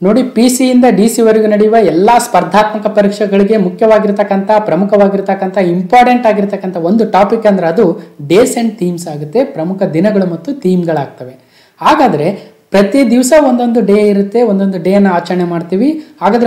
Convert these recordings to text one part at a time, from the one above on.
ನೋಡಿ, PC ಇಂದ DC ವರೆಗೂ ನಡೆಯುವ ಎಲ್ಲಾ ಸ್ಪರ್ಧಾತ್ಮಕ ಪರೀಕ್ಷೆಗಳಿಗೆ ಮುಖ್ಯವಾಗಿರತಕ್ಕಂತ ಪ್ರಮುಖವಾಗಿರತಕ್ಕಂತ ಇಂಪಾರ್ಟೆಂಟ್ ಆಗಿರತಕ್ಕಂತ ಒಂದು ಟಾಪಿಕ್ ಅಂದ್ರೆ ಅದು ಡೇಸ್ ಅಂಡ್ ಥೀಮ್ಸ್ ಆಗುತ್ತೆ. ಪ್ರಮುಖ ದಿನಗಳು ಮತ್ತು ಥೀಮ್ಗಳಾಗ್ತವೆ. ಹಾಗಾದ್ರೆ ಪ್ರತಿ ದಿವಸ ಒಂದೊಂದು ಡೇ ಇರುತ್ತೆ, ಒಂದೊಂದು ಡೇ ಅನ್ನು ಆಚರಣೆ ಮಾಡ್ತೀವಿ. ಹಾಗಾದ್ರೆ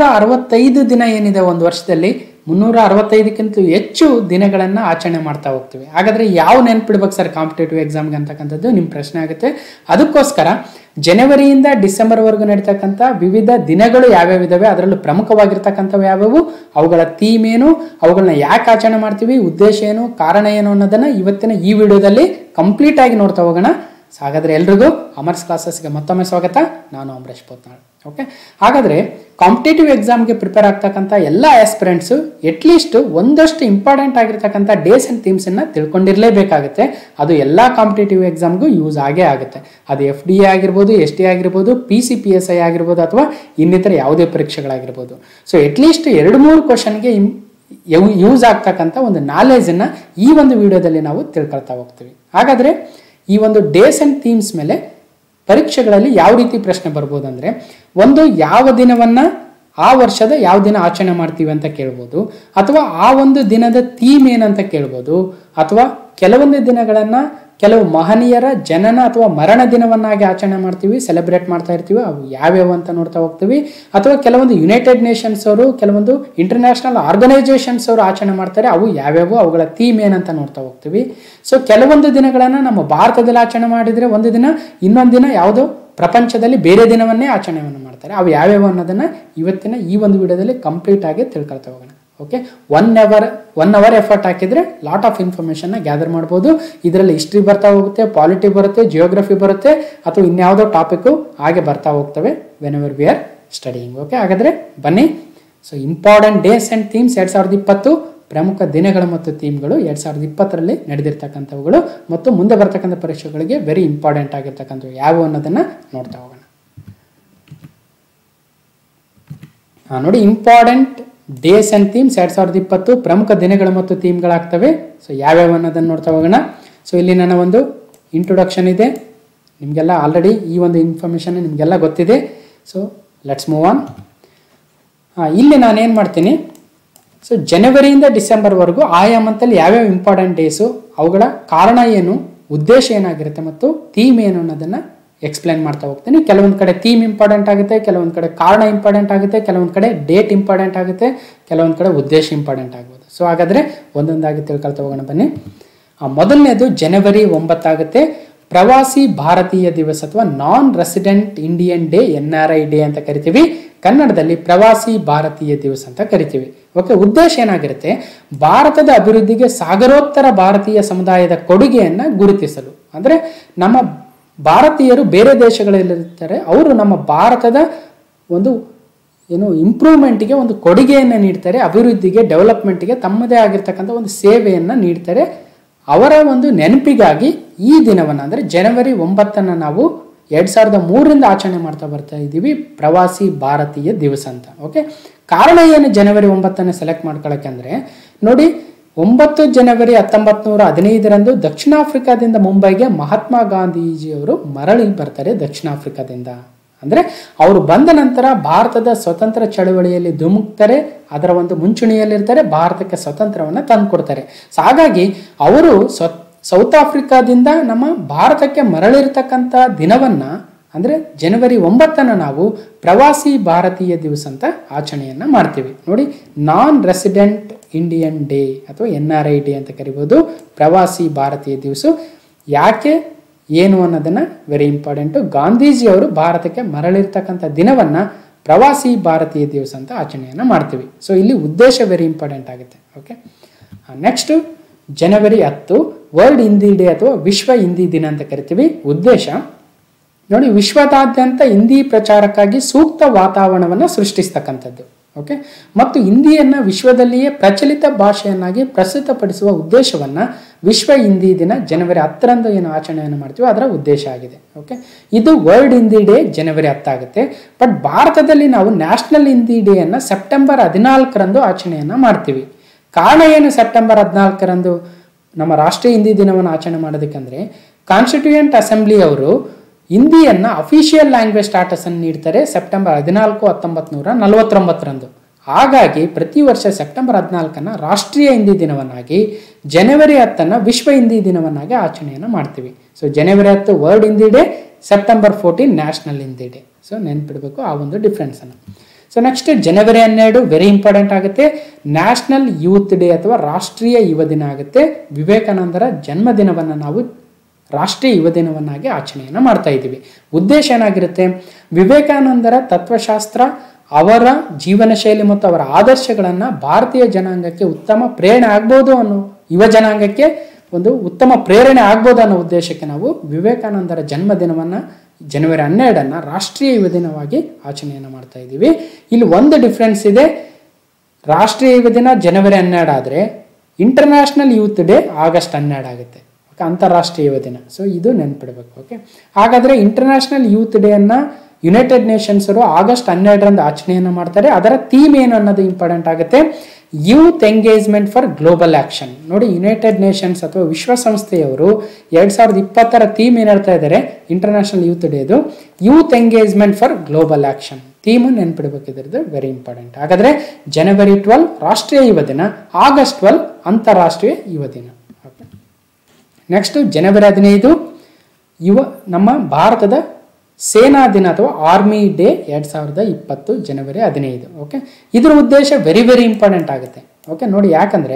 365 ದಿನ ಏನಿದೆ ಒಂದು ವರ್ಷದಲ್ಲಿ, 365ಕ್ಕಿಂತ ಹೆಚ್ಚು ದಿನಗಳನ್ನ ಆಚರಣೆ ಮಾಡ್ತಾ ಹೋಗ್ತೀವಿ. ಹಾಗಾದ್ರೆ ಯಾವ ನೆನ್ಪಿಡ್ಬೇಕು ಸರ್ ಕಾಂಪಿಟೇಟಿವ್ ಎಕ್ಸಾಮ್ಗೆ ಅಂತಕ್ಕಂಥದ್ದು ನಿಮ್ಮ ಪ್ರಶ್ನೆ ಆಗುತ್ತೆ. ಅದಕ್ಕೋಸ್ಕರ ಜನವರಿಯಿಂದ ಡಿಸೆಂಬರ್ ವರೆಗೂ ನಡೀತಕ್ಕಂಥ ವಿವಿಧ ದಿನಗಳು ಯಾವ್ಯಾವ ಇದಾವೆ, ಅದರಲ್ಲೂ ಪ್ರಮುಖವಾಗಿರ್ತಕ್ಕಂಥವು ಯಾವ್ಯಾವು, ಅವುಗಳ ಥೀಮ್ ಏನು, ಅವುಗಳನ್ನ ಯಾಕೆ ಆಚರಣೆ ಮಾಡ್ತೀವಿ, ಉದ್ದೇಶ ಏನು, ಕಾರಣ ಏನು ಅನ್ನೋದನ್ನ ಇವತ್ತಿನ ಈ ವಿಡಿಯೋದಲ್ಲಿ ಕಂಪ್ಲೀಟ್ ಆಗಿ ನೋಡ್ತಾ ಹೋಗೋಣ. ಹಾಗಾದ್ರೆ ಎಲ್ರಿಗೂ ಅಮರ್ಸ್ ಕ್ಲಾಸಸ್ಗೆ ಮತ್ತೊಮ್ಮೆ ಸ್ವಾಗತ. ನಾನು ಅಮರೇಶ್ ಪೋತ್ನಾಳ್. ಓಕೆ, ಹಾಗಾದ್ರೆ ಕಾಂಪಿಟೇಟಿವ್ ಎಕ್ಸಾಮ್ಗೆ ಪ್ರಿಪೇರ್ ಆಗ್ತಕ್ಕಂಥ ಎಲ್ಲ ಆಸ್ಪಿರೆಂಟ್ಸು ಅಟ್ಲೀಸ್ಟ್ ಒಂದಷ್ಟು ಇಂಪಾರ್ಟೆಂಟ್ ಆಗಿರ್ತಕ್ಕಂಥ ಡೇಸ್ ಅಂಡ್ ಥೀಮ್ಸ್ ಅನ್ನ ತಿಳ್ಕೊಂಡಿರಲೇಬೇಕಾಗುತ್ತೆ. ಅದು ಎಲ್ಲ ಕಾಂಪಿಟೇಟಿವ್ ಎಕ್ಸಾಮ್ಗೂ ಯೂಸ್ ಆಗೇ ಆಗುತ್ತೆ. ಅದು FDA ಆಗಿರ್ಬೋದು, ST ಆಗಿರ್ಬೋದು, PCPSI ಆಗಿರ್ಬೋದು, ಅಥವಾ ಇನ್ನಿತರ ಯಾವುದೇ ಪರೀಕ್ಷೆಗಳಾಗಿರ್ಬೋದು. ಸೊ ಅಟ್ಲೀಸ್ಟ್ 2-3 ಕ್ವಶನ್ಗೆ ಯೂಸ್ ಆಗ್ತಕ್ಕಂಥ ಒಂದು ನಾಲೆಜನ್ನು ಈ ಒಂದು ವಿಡಿಯೋದಲ್ಲಿ ನಾವು ತಿಳ್ಕೊಳ್ತಾ ಹೋಗ್ತೀವಿ. ಹಾಗಾದ್ರೆ ಈ ಒಂದು ಡೇಸ್ ಅಂಡ್ ಥೀಮ್ಸ್ ಮೇಲೆ ಪರೀಕ್ಷೆಗಳಲ್ಲಿ ಯಾವ ರೀತಿ ಪ್ರಶ್ನೆ ಬರ್ಬೋದು ಅಂದ್ರೆ, ಒಂದು ಯಾವ ದಿನವನ್ನ ಆ ವರ್ಷದ ಯಾವ ದಿನ ಆಚರಣೆ ಮಾಡ್ತೀವಿ ಅಂತ ಕೇಳ್ಬೋದು, ಅಥವಾ ಆ ಒಂದು ದಿನದ ಥೀಮ್ ಏನಂತ ಕೇಳ್ಬೋದು, ಅಥವಾ ಕೆಲವೊಂದು ದಿನಗಳನ್ನ ಕೆಲವು ಮಹನೀಯರ ಜನನ ಅಥವಾ ಮರಣ ದಿನವನ್ನಾಗಿ ಆಚರಣೆ ಮಾಡ್ತೀವಿ, ಸೆಲೆಬ್ರೇಟ್ ಮಾಡ್ತಾ ಇರ್ತೀವಿ, ಅವು ಯಾವ್ಯಾವ ಅಂತ ನೋಡ್ತಾ ಹೋಗ್ತೀವಿ. ಅಥವಾ ಕೆಲವೊಂದು ಯುನೈಟೆಡ್ ನೇಷನ್ಸ್ ಅವರು, ಕೆಲವೊಂದು ಇಂಟರ್ನ್ಯಾಷನಲ್ ಆರ್ಗನೈಸೇಷನ್ಸ್ ಅವರು ಆಚರಣೆ ಮಾಡ್ತಾರೆ, ಅವು ಯಾವ್ಯಾವು, ಅವುಗಳ ಥೀಮ್ ಏನಂತ ನೋಡ್ತಾ ಹೋಗ್ತೀವಿ. ಸೊ ಕೆಲವೊಂದು ದಿನಗಳನ್ನ ನಮ್ಮ ಭಾರತದಲ್ಲಿ ಆಚರಣೆ ಮಾಡಿದ್ರೆ ಒಂದು ದಿನ, ಇನ್ನೊಂದು ದಿನ ಯಾವುದೋ ಪ್ರಪಂಚದಲ್ಲಿ ಬೇರೆ ದಿನವನ್ನೇ ಆಚರಣೆಯನ್ನು ಮಾಡ್ತಾರೆ, ಅವು ಯಾವ್ಯಾವ ಅನ್ನೋದನ್ನ ಇವತ್ತಿನ ಈ ಒಂದು ವಿಡಿಯೋದಲ್ಲಿ ಕಂಪ್ಲೀಟ್ ಆಗಿ ತಿಳ್ಕೊಳ್ತಾ ಹೋಗೋಣ. ಓಕೆ, 1 ಅವರ್ ಎಫರ್ಟ್ ಹಾಕಿದ್ರೆ ಲಾಟ್ ಆಫ್ ಇನ್ಫಾರ್ಮೇಶನ್ ಗ್ಯಾದರ್ ಮಾಡ್ಬೋದು. ಇದರಲ್ಲಿ ಹಿಸ್ಟ್ರಿ ಬರ್ತಾ ಹೋಗುತ್ತೆ, ಪಾಲಿಟಿ ಬರುತ್ತೆ, ಜಿಯೋಗ್ರಫಿ ಬರುತ್ತೆ, ಅಥವಾ ಇನ್ಯಾವುದೋ ಟಾಪಿಕ್ ಹಾಗೆ ಬರ್ತಾ ಹೋಗ್ತವೆ whenever we are studying. Okay, ಹಾಗಾದ್ರೆ ಬನ್ನಿ. So important days and themes 2020, ಪ್ರಮುಖ ದಿನಗಳು ಮತ್ತು ಥೀಮ್ಗಳು 2020ರಲ್ಲಿ ನಡೆದಿರ್ತಕ್ಕಂಥವುಗಳು ಮತ್ತು ಮುಂದೆ ಬರ್ತಕ್ಕಂಥ ಪರೀಕ್ಷೆಗಳಿಗೆ ವೆರಿ ಇಂಪಾರ್ಟೆಂಟ್ ಆಗಿರ್ತಕ್ಕಂಥವು ಯಾವುವು ಅನ್ನೋದನ್ನ ನೋಡ್ತಾ ಹೋಗೋಣ. ನೋಡಿ, ಇಂಪಾರ್ಟೆಂಟ್ ಡೇಸ್ ಅಂಡ್ ಥೀಮ್ಸ್ 2020 ಪ್ರಮುಖ ದಿನಗಳು ಮತ್ತು ಥೀಮ್ಗಳಾಗ್ತವೆ. ಸೊ ಯಾವ್ಯಾವ ಅನ್ನೋದನ್ನು ನೋಡ್ತಾ ಹೋಗೋಣ. ಸೊ ಇಲ್ಲಿ ನನ್ನ ಒಂದು ಇಂಟ್ರೊಡಕ್ಷನ್ ಇದೆ, ನಿಮಗೆಲ್ಲ ಆಲ್ರೆಡಿ ಈ ಒಂದು ಇನ್ಫಾರ್ಮೇಷನ್ ನಿಮಗೆಲ್ಲ ಗೊತ್ತಿದೆ. So let's move on. ಇಲ್ಲಿ ನಾನೇನು ಮಾಡ್ತೀನಿ, ಸೊ ಜನವರಿಯಿಂದ ಡಿಸೆಂಬರ್ವರೆಗೂ ಆಯಾ ಮಂತಲ್ಲಿ ಯಾವ್ಯಾವ ಇಂಪಾರ್ಟೆಂಟ್ ಡೇಸು, ಅವುಗಳ ಕಾರಣ ಏನು, ಉದ್ದೇಶ ಏನಾಗಿರುತ್ತೆ ಮತ್ತು ಥೀಮ್ ಏನು ಅನ್ನೋದನ್ನು ಎಕ್ಸ್ಪ್ಲೈನ್ ಮಾಡ್ತಾ ಹೋಗ್ತೀನಿ. ಕೆಲವೊಂದು ಕಡೆ ಥೀಮ್ ಇಂಪಾರ್ಟೆಂಟ್ ಆಗುತ್ತೆ, ಕೆಲವೊಂದು ಕಡೆ ಕಾರಣ ಇಂಪಾರ್ಟೆಂಟ್ ಆಗುತ್ತೆ, ಕೆಲವೊಂದು ಕಡೆ ಡೇಟ್ ಇಂಪಾರ್ಟೆಂಟ್ ಆಗುತ್ತೆ, ಕೆಲವೊಂದು ಕಡೆ ಉದ್ದೇಶ ಇಂಪಾರ್ಟೆಂಟ್ ಆಗ್ಬೋದು. ಸೊ ಹಾಗಾದರೆ ಒಂದೊಂದಾಗಿ ತಿಳ್ಕೊಳ್ತಾ ಹೋಗೋಣ ಬನ್ನಿ. ಮೊದಲನೇದು ಜನವರಿ 9 ಆಗುತ್ತೆ, ಪ್ರವಾಸಿ ಭಾರತೀಯ ದಿವಸ ಅಥವಾ non resident Indian day, NRI day ಅಂತ ಕರಿತೀವಿ. ಕನ್ನಡದಲ್ಲಿ ಪ್ರವಾಸಿ ಭಾರತೀಯ ದಿವಸ ಅಂತ ಕರಿತೀವಿ. ಓಕೆ, ಉದ್ದೇಶ ಏನಾಗಿರುತ್ತೆ, ಭಾರತದ ಅಭಿವೃದ್ಧಿಗೆ ಸಾಗರೋತ್ತರ ಭಾರತೀಯ ಸಮುದಾಯದ ಕೊಡುಗೆಯನ್ನು ಗುರುತಿಸಲು. ಅಂದರೆ ನಮ್ಮ ಭಾರತೀಯರು ಬೇರೆ ದೇಶಗಳಲ್ಲಿರ್ತಾರೆ, ಅವರು ನಮ್ಮ ಭಾರತದ ಒಂದು ಇಂಪ್ರೂವ್ಮೆಂಟ್ಗೆ ಒಂದು ಕೊಡುಗೆಯನ್ನು ನೀಡ್ತಾರೆ, ಅಭಿವೃದ್ಧಿಗೆ, ಡೆವಲಪ್ಮೆಂಟ್ಗೆ ತಮ್ಮದೇ ಆಗಿರ್ತಕ್ಕಂಥ ಒಂದು ಸೇವೆಯನ್ನು ನೀಡ್ತಾರೆ. ಅವರ ಒಂದು ನೆನಪಿಗಾಗಿ ಈ ದಿನವನ್ನು ಅಂದರೆ ಜನವರಿ 9 ನಾವು 2003ರಿಂದ ಆಚರಣೆ ಮಾಡ್ತಾ ಬರ್ತಾ ಇದ್ದೀವಿ, ಪ್ರವಾಸಿ ಭಾರತೀಯ ದಿವಸ ಅಂತ. ಓಕೆ, ಕಾರಣ ಏನು ಜನವರಿ 9 ಸೆಲೆಕ್ಟ್ ಮಾಡ್ಕೊಳ್ಳೋಕೆ ಅಂದರೆ, ನೋಡಿ 9 ಜನವರಿ 1915ರಂದು ದಕ್ಷಿಣ ಆಫ್ರಿಕಾದಿಂದ ಮುಂಬೈಗೆ ಮಹಾತ್ಮ ಗಾಂಧೀಜಿಯವರು ಮರಳಿ ಬರ್ತಾರೆ. ದಕ್ಷಿಣ ಆಫ್ರಿಕಾದಿಂದ ಅಂದರೆ ಅವರು ಬಂದ ನಂತರ ಭಾರತದ ಸ್ವತಂತ್ರ ಚಳವಳಿಯಲ್ಲಿ ಧುಮುಕ್ತಾರೆ, ಅದರ ಒಂದು ಮುಂಚೂಣಿಯಲ್ಲಿರ್ತಾರೆ, ಭಾರತಕ್ಕೆ ಸ್ವತಂತ್ರವನ್ನು ತಂದುಕೊಡ್ತಾರೆ. ಸೊ ಹಾಗಾಗಿ ಅವರು ಸೌತ್ ಆಫ್ರಿಕಾದಿಂದ ನಮ್ಮ ಭಾರತಕ್ಕೆ ಮರಳಿರ್ತಕ್ಕಂಥ ದಿನವನ್ನು ಅಂದರೆ ಜನವರಿ 9 ನಾವು ಪ್ರವಾಸಿ ಭಾರತೀಯ ದಿವಸ ಅಂತ ಆಚರಣೆಯನ್ನು ಮಾಡ್ತೀವಿ. ನೋಡಿ, ನಾನ್ ರೆಸಿಡೆಂಟ್ ಇಂಡಿಯನ್ ಡೇ ಅಥವಾ NRI ಡೇ ಅಂತ ಕರಿಬೋದು, ಪ್ರವಾಸಿ ಭಾರತೀಯ ದಿವಸ. ಯಾಕೆ ಏನು ಅನ್ನೋದನ್ನು ವೆರಿ ಇಂಪಾರ್ಟೆಂಟು. ಗಾಂಧೀಜಿಯವರು ಭಾರತಕ್ಕೆ ಮರಳಿರ್ತಕ್ಕಂಥ ದಿನವನ್ನು ಪ್ರವಾಸಿ ಭಾರತೀಯ ದಿವಸ ಅಂತ ಆಚರಣೆಯನ್ನು ಮಾಡ್ತೀವಿ. ಸೊ ಇಲ್ಲಿ ಉದ್ದೇಶ ವೆರಿ ಇಂಪಾರ್ಟೆಂಟ್ ಆಗುತ್ತೆ. ಓಕೆ, ನೆಕ್ಸ್ಟು ಜನವರಿ 10 ವರ್ಲ್ಡ್ ಹಿಂದಿ ಡೇ ಅಥವಾ ವಿಶ್ವ ಹಿಂದಿ ದಿನ ಅಂತ ಕರಿತೀವಿ. ಉದ್ದೇಶ ನೋಡಿ, ವಿಶ್ವದಾದ್ಯಂತ ಹಿಂದಿ ಪ್ರಚಾರಕ್ಕಾಗಿ ಸೂಕ್ತ ವಾತಾವರಣವನ್ನು ಸೃಷ್ಟಿಸ್ತಕ್ಕಂಥದ್ದು. ಓಕೆ, ಮತ್ತು ಹಿಂದಿಯನ್ನು ವಿಶ್ವದಲ್ಲಿಯೇ ಪ್ರಚಲಿತ ಭಾಷೆಯನ್ನಾಗಿ ಪ್ರಸ್ತುತಪಡಿಸುವ ಉದ್ದೇಶವನ್ನು ವಿಶ್ವ ಹಿಂದಿ ದಿನ ಜನವರಿ 10ರಂದು ಏನು ಆಚರಣೆಯನ್ನು ಮಾಡ್ತೀವಿ ಅದರ ಉದ್ದೇಶ ಆಗಿದೆ. ಓಕೆ, ಇದು ವರ್ಲ್ಡ್ ಹಿಂದಿ ಡೇ ಜನವರಿ 10 ಆಗುತ್ತೆ. ಬಟ್ ಭಾರತದಲ್ಲಿ ನಾವು ನ್ಯಾಷನಲ್ ಹಿಂದಿ ಡೇಯನ್ನು ಸೆಪ್ಟೆಂಬರ್ 14ರಂದು ಆಚರಣೆಯನ್ನು ಮಾಡ್ತೀವಿ. ಕಾರಣ ಏನು ಸೆಪ್ಟೆಂಬರ್ 14ರಂದು ನಮ್ಮ ರಾಷ್ಟ್ರೀಯ ಹಿಂದಿ ದಿನವನ್ನು ಆಚರಣೆ ಮಾಡೋದಕ್ಕಂದ್ರೆ, ಕಾನ್ಸ್ಟಿಟ್ಯೂಯೆಂಟ್ ಅಸೆಂಬ್ಲಿ ಅವರು ಹಿಂದಿಯನ್ನು ಅಫಿಷಿಯಲ್ ಲ್ಯಾಂಗ್ವೇಜ್ ಸ್ಟಾಟಸ್ ಅನ್ನು ನೀಡ್ತಾರೆ ಸೆಪ್ಟೆಂಬರ್ 14, 1949ರಂದು. ಹಾಗಾಗಿ ಪ್ರತಿ ವರ್ಷ ಸೆಪ್ಟೆಂಬರ್ 14ನ್ನು ರಾಷ್ಟ್ರೀಯ ಹಿಂದಿ ದಿನವನ್ನಾಗಿ, ಜನವರಿ 10ನ್ನು ವಿಶ್ವ ಹಿಂದಿ ದಿನವನ್ನಾಗಿ ಆಚರಣೆಯನ್ನು ಮಾಡ್ತೀವಿ. ಸೊ ಜನವರಿ 10 world Hindi day, September 14 national Hindi day. So ನೆನ್ಪಿಡಬೇಕು ಆ ಒಂದು ಡಿಫ್ರೆನ್ಸನ್ನು. ಸೊ ನೆಕ್ಸ್ಟ್ ಜನವರಿ 12 ವೆರಿ ಇಂಪಾರ್ಟೆಂಟ್ ಆಗುತ್ತೆ, ನ್ಯಾಷನಲ್ ಯೂತ್ ಡೇ ಅಥವಾ ರಾಷ್ಟ್ರೀಯ ಯುವ ದಿನ ಆಗುತ್ತೆ. ವಿವೇಕಾನಂದರ ಜನ್ಮದಿನವನ್ನು ನಾವು ರಾಷ್ಟ್ರೀಯ ಯುವ ದಿನವನ್ನಾಗಿ ಆಚರಣೆಯನ್ನು ಮಾಡ್ತಾ ಇದ್ದೀವಿ. ಉದ್ದೇಶ ಏನಾಗಿರುತ್ತೆ, ವಿವೇಕಾನಂದರ ತತ್ವಶಾಸ್ತ್ರ, ಅವರ ಜೀವನ ಶೈಲಿ ಮತ್ತು ಅವರ ಆದರ್ಶಗಳನ್ನು ಭಾರತೀಯ ಜನಾಂಗಕ್ಕೆ ಉತ್ತಮ ಪ್ರೇರಣೆ ಆಗ್ಬೋದು ಅನ್ನೋ, ಯುವ ಜನಾಂಗಕ್ಕೆ ಒಂದು ಉತ್ತಮ ಪ್ರೇರಣೆ ಆಗ್ಬೋದು ಅನ್ನೋ ಉದ್ದೇಶಕ್ಕೆ ನಾವು ವಿವೇಕಾನಂದರ ಜನ್ಮದಿನವನ್ನು ಜನವರಿ 12ನ್ನು ರಾಷ್ಟ್ರೀಯ ಯುವ ದಿನವಾಗಿ ಆಚರಣೆಯನ್ನು ಮಾಡ್ತಾ ಇದ್ದೀವಿ. ಇಲ್ಲಿ ಒಂದು ಡಿಫ್ರೆನ್ಸ್ ಇದೆ, ರಾಷ್ಟ್ರೀಯ ಯುವ ದಿನ ಜನವರಿ 12 ಆದರೆ ಇಂಟರ್ನ್ಯಾಷನಲ್ ಯೂತ್ ಡೇ ಆಗಸ್ಟ್ 12 ಆಗುತ್ತೆ. ಓಕೆ, ಅಂತಾರಾಷ್ಟ್ರೀಯ ಯುವ ದಿನ. ಸೊ ಇದು ನೆನ್ಪಿಡಬೇಕು. ಓಕೆ, ಹಾಗಾದರೆ ಇಂಟರ್ನ್ಯಾಷನಲ್ ಯೂತ್ ಡೇ ಅನ್ನು ಯುನೈಟೆಡ್ ನೇಷನ್ಸ್ ಅವರು ಆಗಸ್ಟ್ 12ರಂದು ಆಚರಣೆಯನ್ನು ಮಾಡ್ತಾರೆ. ಅದರ ಥೀಮ್ ಏನು ಅನ್ನೋದು ಇಂಪಾರ್ಟೆಂಟ್ ಆಗುತ್ತೆ, youth engagement for global action. ನೋಡಿ, ಯುನೈಟೆಡ್ ನೇಷನ್ಸ್ ಅಥವಾ ವಿಶ್ವಸಂಸ್ಥೆಯವರು 2020ರ ಥೀಮ್ ಏನು ಹೇಳ್ತಾ ಇದ್ದಾರೆ, ಇಂಟರ್ನ್ಯಾಷನಲ್ ಯೂತ್ ಡೇದು youth engagement for global action. Theme ನೆನ್ಪಿಡಬೇಕಿದ್ರದ್ದು ವೆರಿ ಇಂಪಾರ್ಟೆಂಟ್. ಹಾಗಾದರೆ ಜನವರಿ 12 ರಾಷ್ಟ್ರೀಯ ಯುವ ದಿನ, ಆಗಸ್ಟ್ 12 ಅಂತಾರಾಷ್ಟ್ರೀಯ ಯುವ ದಿನ. ಓಕೆ, ನೆಕ್ಸ್ಟ್ ಜನವರಿ 15 ನಮ್ಮ ಭಾರತದ ಸೇನಾ ದಿನ ಅಥವಾ ಆರ್ಮಿ ಡೇ 2020 ಜನವರಿ 15. ಓಕೆ, ಇದರ ಉದ್ದೇಶ ವೆರಿ ಇಂಪಾರ್ಟೆಂಟ್ ಆಗುತ್ತೆ. ಓಕೆ ನೋಡಿ, ಯಾಕಂದರೆ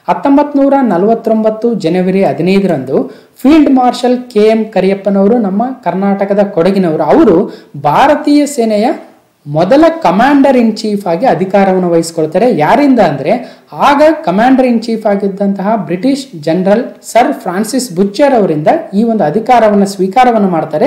1949 ಜನವರಿ 15ರಂದು ಫೀಲ್ಡ್ ಮಾರ್ಷಲ್ KM ಕರಿಯಪ್ಪನವರು, ನಮ್ಮ ಕರ್ನಾಟಕದ ಕೊಡಗಿನವರು, ಅವರು ಭಾರತೀಯ ಸೇನೆಯ ಮೊದಲ ಕಮಾಂಡರ್ ಇನ್ ಚೀಫ್ ಆಗಿ ಅಧಿಕಾರವನ್ನು ವಹಿಸಿಕೊಳ್ತಾರೆ. ಯಾರಿಂದ ಅಂದರೆ ಆಗ ಕಮಾಂಡರ್ ಇನ್ ಚೀಫ್ ಆಗಿದ್ದಂತಹ British general sir Francis Bucher ಅವರಿಂದ ಈ ಒಂದು ಅಧಿಕಾರವನ್ನು ಸ್ವೀಕಾರವನ್ನು ಮಾಡ್ತಾರೆ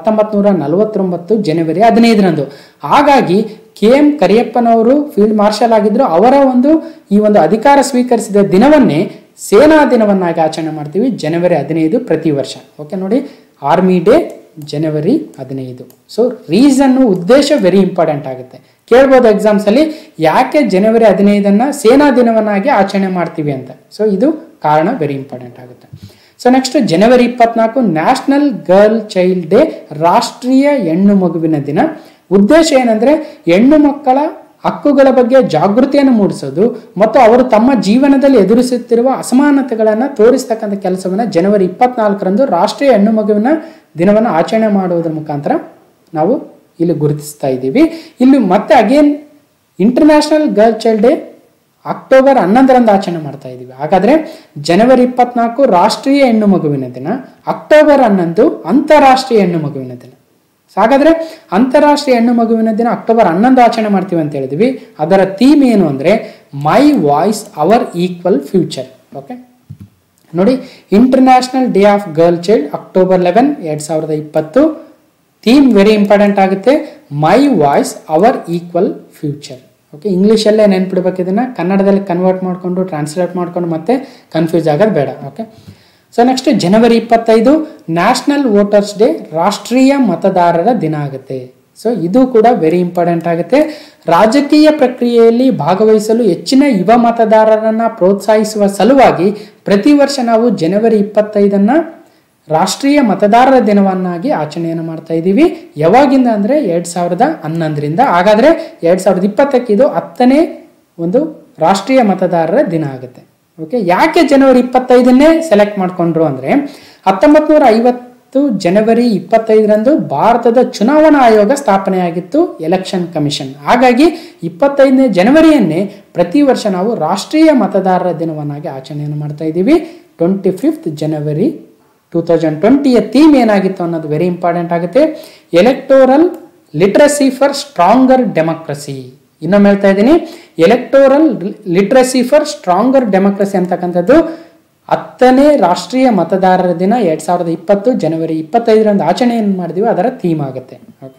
1949 ಜನವರಿ 15ರಂದು. ಹಾಗಾಗಿ KM ಕರಿಯಪ್ಪನವರು ಫೀಲ್ಡ್ ಮಾರ್ಷಲ್ ಆಗಿದ್ರು, ಅವರ ಈ ಒಂದು ಅಧಿಕಾರ ಸ್ವೀಕರಿಸಿದ ದಿನವನ್ನೇ ಸೇನಾ ದಿನವನ್ನಾಗಿ ಆಚರಣೆ ಮಾಡ್ತೀವಿ ಜನವರಿ 15 ಪ್ರತಿ ವರ್ಷ. ಓಕೆ ನೋಡಿ, ಆರ್ಮಿ ಡೇ ಜನವರಿ 15. ಸೊ ರೀಸನ್ನು, ಉದ್ದೇಶ ವೆರಿ ಇಂಪಾರ್ಟೆಂಟ್ ಆಗುತ್ತೆ. ಕೇಳ್ಬೋದು ಎಕ್ಸಾಮ್ಸ್ ಅಲ್ಲಿ, ಯಾಕೆ ಜನವರಿ 15ನ್ನು ಸೇನಾ ದಿನವನ್ನಾಗಿ ಆಚರಣೆ ಮಾಡ್ತೀವಿ ಅಂತ. ಸೊ ಇದು ಕಾರಣ ವೆರಿ ಇಂಪಾರ್ಟೆಂಟ್ ಆಗುತ್ತೆ. So next January 24 national girl child day, ರಾಷ್ಟ್ರೀಯ ಹೆಣ್ಣು ಮಗುವಿನ ದಿನ. ಉದ್ದೇಶ ಏನಂದ್ರೆ ಹೆಣ್ಣು ಮಕ್ಕಳ ಹಕ್ಕುಗಳ ಬಗ್ಗೆ ಜಾಗೃತಿಯನ್ನು ಮೂಡಿಸೋದು ಮತ್ತು ಅವರು ತಮ್ಮ ಜೀವನದಲ್ಲಿ ಎದುರಿಸುತ್ತಿರುವ ಅಸಮಾನತೆಗಳನ್ನು ತೋರಿಸ್ತಕ್ಕಂಥ ಕೆಲಸವನ್ನು ಜನವರಿ 24ರಂದು ರಾಷ್ಟ್ರೀಯ ಹೆಣ್ಣು ಮಗುವಿನ ದಿನವನ್ನು ಆಚರಣೆ ಮಾಡುವುದರ ಮುಖಾಂತರ ನಾವು ಇಲ್ಲಿ ಗುರುತಿಸ್ತಾ ಇದ್ದೀವಿ. ಇಲ್ಲಿ ಮತ್ತೆ again international girl child day October 11ರಂದು ಆಚರಣೆ ಮಾಡ್ತಾ ಇದ್ದೀವಿ. ಹಾಗಾದರೆ ಜನವರಿ 24 ರಾಷ್ಟ್ರೀಯ ಹೆಣ್ಣು ಮಗುವಿನ ದಿನ, ಅಕ್ಟೋಬರ್ 11 ಅಂತಾರಾಷ್ಟ್ರೀಯ ಹೆಣ್ಣು ಮಗುವಿನ ದಿನ. ಹಾಗಾದರೆ ಅಂತಾರಾಷ್ಟ್ರೀಯ ಹೆಣ್ಣು ಮಗುವಿನ ದಿನ ಅಕ್ಟೋಬರ್ 11 ಆಚರಣೆ ಮಾಡ್ತೀವಿ ಅಂತ ಹೇಳಿದ್ವಿ. ಅದರ ಥೀಮ್ ಏನು ಅಂದರೆ my voice our equal future. Okay ನೋಡಿ, international day of girl child October 11, 2020. Theme very important ಆಗುತ್ತೆ, my voice our equal future. Okay, ಇಂಗ್ಲೀಷಲ್ಲೇ ನೆನ್ಪಿಡ್ಬೇಕು, ಇದನ್ನು ಕನ್ನಡದಲ್ಲಿ ಕನ್ವರ್ಟ್ ಮಾಡಿಕೊಂಡು ಟ್ರಾನ್ಸ್ಲೇಟ್ ಮಾಡಿಕೊಂಡು ಮತ್ತೆ ಕನ್ಫ್ಯೂಸ್ ಆಗೋದು ಬೇಡ. Okay, so next January 25 national voters day, ರಾಷ್ಟ್ರೀಯ ಮತದಾರರ ದಿನ ಆಗುತ್ತೆ. ಸೊ ಇದು ಕೂಡ ವೆರಿ ಇಂಪಾರ್ಟೆಂಟ್ ಆಗುತ್ತೆ. ರಾಜಕೀಯ ಪ್ರಕ್ರಿಯೆಯಲ್ಲಿ ಭಾಗವಹಿಸಲು ಹೆಚ್ಚಿನ ಯುವ ಮತದಾರರನ್ನು ಪ್ರೋತ್ಸಾಹಿಸುವ ಸಲುವಾಗಿ ಪ್ರತಿ ವರ್ಷ ನಾವು ಜನವರಿ 25ನ್ನು ರಾಷ್ಟ್ರೀಯ ಮತದಾರರ ದಿನವನ್ನಾಗಿ ಆಚರಣೆಯನ್ನು ಮಾಡ್ತಾ ಇದ್ದೀವಿ. ಯಾವಾಗಿಂದ ಅಂದರೆ 2011ರಿಂದ. ಹಾಗಾದರೆ 2020ಕ್ಕೆ ಇದು 10ನೇ ರಾಷ್ಟ್ರೀಯ ಮತದಾರರ ದಿನ ಆಗುತ್ತೆ. ಓಕೆ, ಯಾಕೆ ಜನವರಿ 25ನ್ನೇ ಸೆಲೆಕ್ಟ್ ಮಾಡಿಕೊಂಡ್ರು ಅಂದರೆ 1950 ಜನವರಿ 25ರಂದು ಭಾರತದ ಚುನಾವಣಾ ಆಯೋಗ ಸ್ಥಾಪನೆಯಾಗಿತ್ತು, ಎಲೆಕ್ಷನ್ ಕಮಿಷನ್. ಹಾಗಾಗಿ 25ನೇ ಜನವರಿಯನ್ನೇ ಪ್ರತಿ ವರ್ಷ ನಾವು ರಾಷ್ಟ್ರೀಯ ಮತದಾರರ ದಿನವನ್ನಾಗಿ ಆಚರಣೆಯನ್ನು ಮಾಡ್ತಾ ಇದ್ದೀವಿ. 25th ಜನವರಿ 2020ಯ ಥೀಮ್ ಏನಾಗಿತ್ತು ಅನ್ನೋದು ವೆರಿ ಇಂಪಾರ್ಟೆಂಟ್ ಆಗುತ್ತೆ, electoral literacy for stronger democracy. ಇನ್ನೊಮ್ಮೆ ಹೇಳ್ತಾ ಇದ್ದೀನಿ, electoral literacy for stronger democracy ಅಂತಕ್ಕಂಥದ್ದು 10ನೇ ರಾಷ್ಟ್ರೀಯ ಮತದಾರರ ದಿನ 2020 ಜನವರಿ 25ರಂದು ಆಚರಣೆಯನ್ನು ಮಾಡಿದೀವಿ, ಅದರ ಥೀಮ್ ಆಗುತ್ತೆ. ಓಕೆ,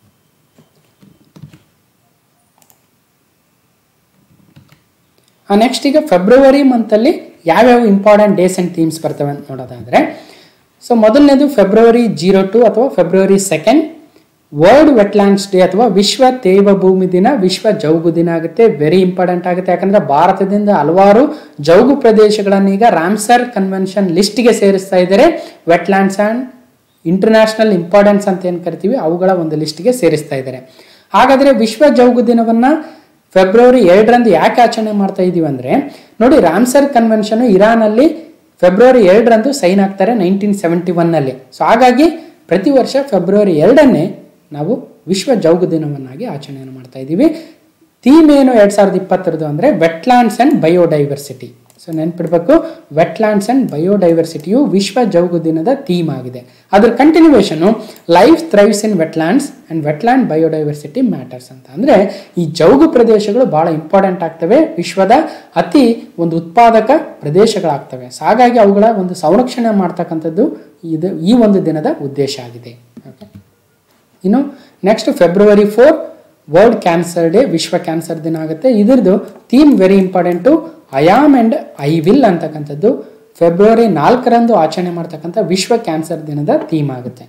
ನೆಕ್ಸ್ಟ್ ಈಗ ಫೆಬ್ರವರಿ ಮಂತಲ್ಲಿ ಯಾವ್ಯಾವ ಇಂಪಾರ್ಟೆಂಟ್ ಡೇಸ್ ಆ್ಯಂಡ್ ಥೀಮ್ಸ್ ಬರ್ತವೆ ಅಂತ ನೋಡೋದಾದರೆ, ಸೊ ಮೊದಲನೇದು ಫೆಬ್ರವರಿ 02 ಅಥವಾ ಫೆಬ್ರವರಿ 2 ವರ್ಲ್ಡ್ ವೆಟ್ಲ್ಯಾಂಡ್ಸ್ ಡೇ ಅಥವಾ ವಿಶ್ವ ತೇವ ಭೂಮಿ ದಿನ, ವಿಶ್ವ ಜೌಗು ದಿನ ಆಗುತ್ತೆ. ವೆರಿ ಇಂಪಾರ್ಟೆಂಟ್ ಆಗುತ್ತೆ, ಯಾಕಂದರೆ ಭಾರತದಿಂದ ಹಲವಾರು ಜೌಗು ಪ್ರದೇಶಗಳನ್ನು ಈಗ ರಾಮ್ಸರ್ ಕನ್ವೆನ್ಷನ್ ಲಿಸ್ಟ್ಗೆ ಸೇರಿಸ್ತಾ ಇದ್ದಾರೆ. ವೆಟ್ಲ್ಯಾಂಡ್ಸ್ ಆ್ಯಂಡ್ ಇಂಟರ್ನ್ಯಾಷನಲ್ ಇಂಪಾರ್ಟೆನ್ಸ್ ಅಂತ ಏನು ಕರಿತೀವಿ ಅವುಗಳ ಒಂದು ಲಿಸ್ಟ್ಗೆ ಸೇರಿಸ್ತಾ ಇದ್ದಾರೆ. ಹಾಗಾದರೆ ವಿಶ್ವ ಜೌಗು ದಿನವನ್ನು ಫೆಬ್ರವರಿ 2ರಂದು ಯಾಕೆ ಆಚರಣೆ ಮಾಡ್ತಾ ಇದ್ದೀವಿ ಅಂದರೆ, ನೋಡಿ ರಾಮ್ಸರ್ ಕನ್ವೆನ್ಷನ್ ಇರಾನಲ್ಲಿ ಫೆಬ್ರವರಿ 2ರಂದು ಸೈನ್ ಆಗ್ತಾರೆ 1971ನಲ್ಲಿ. ಸೊ ಹಾಗಾಗಿ ಪ್ರತಿ ವರ್ಷ ಫೆಬ್ರವರಿ 2ನ್ನೇ ನಾವು ವಿಶ್ವ ಜೌಗು ದಿನವನ್ನಾಗಿ ಆಚರಣೆಯನ್ನು ಮಾಡ್ತಾ ಇದ್ದೀವಿ. ಥೀಮ್ ಏನು 2020 ಅಂದರೆ ವೆಟ್ಲ್ಯಾಂಡ್ಸ್ ಆ್ಯಂಡ್ ಬಯೋಡೈವರ್ಸಿಟಿ. ಸೊ ನೆನ್ಪಿಡ್ಬೇಕು, ವೆಟ್ಲ್ಯಾಂಡ್ಸ್ ಆ್ಯಂಡ್ ಬಯೋಡೈವರ್ಸಿಟಿಯು ವಿಶ್ವ ಜೌಗು ದಿನದ ಥೀಮ್ ಆಗಿದೆ. ಅದರ continuation life thrives in wetlands and wetland biodiversity matters ಅಂತ. ಅಂದರೆ ಈ ಜೌಗು ಪ್ರದೇಶಗಳು ಭಾಳ ಇಂಪಾರ್ಟೆಂಟ್ ಆಗ್ತವೆ, ವಿಶ್ವದ ಅತಿ ಒಂದು ಉತ್ಪಾದಕ ಪ್ರದೇಶಗಳಾಗ್ತವೆ. ಸೊ ಹಾಗಾಗಿ ಅವುಗಳ ಒಂದು ಸಂರಕ್ಷಣೆ ಮಾಡ್ತಕ್ಕಂಥದ್ದು ಈ ಒಂದು ದಿನದ ಉದ್ದೇಶ ಆಗಿದೆ. ಓಕೆ, ಇನ್ನು next February 4 world cancer day, ವಿಶ್ವ ಕ್ಯಾನ್ಸರ್ ದಿನ ಆಗುತ್ತೆ. ಇದರದ್ದು theme very important, I am and I will ಅಂತಕ್ಕಂಥದ್ದು ಫೆಬ್ರವರಿ 4ರಂದು ಆಚರಣೆ ಮಾಡ್ತಕ್ಕಂಥ ವಿಶ್ವ ಕ್ಯಾನ್ಸರ್ ದಿನದ ಥೀಮ್ ಆಗುತ್ತೆ.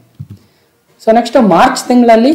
ಸೊ ನೆಕ್ಸ್ಟ್ ಮಾರ್ಚ್ ತಿಂಗಳಲ್ಲಿ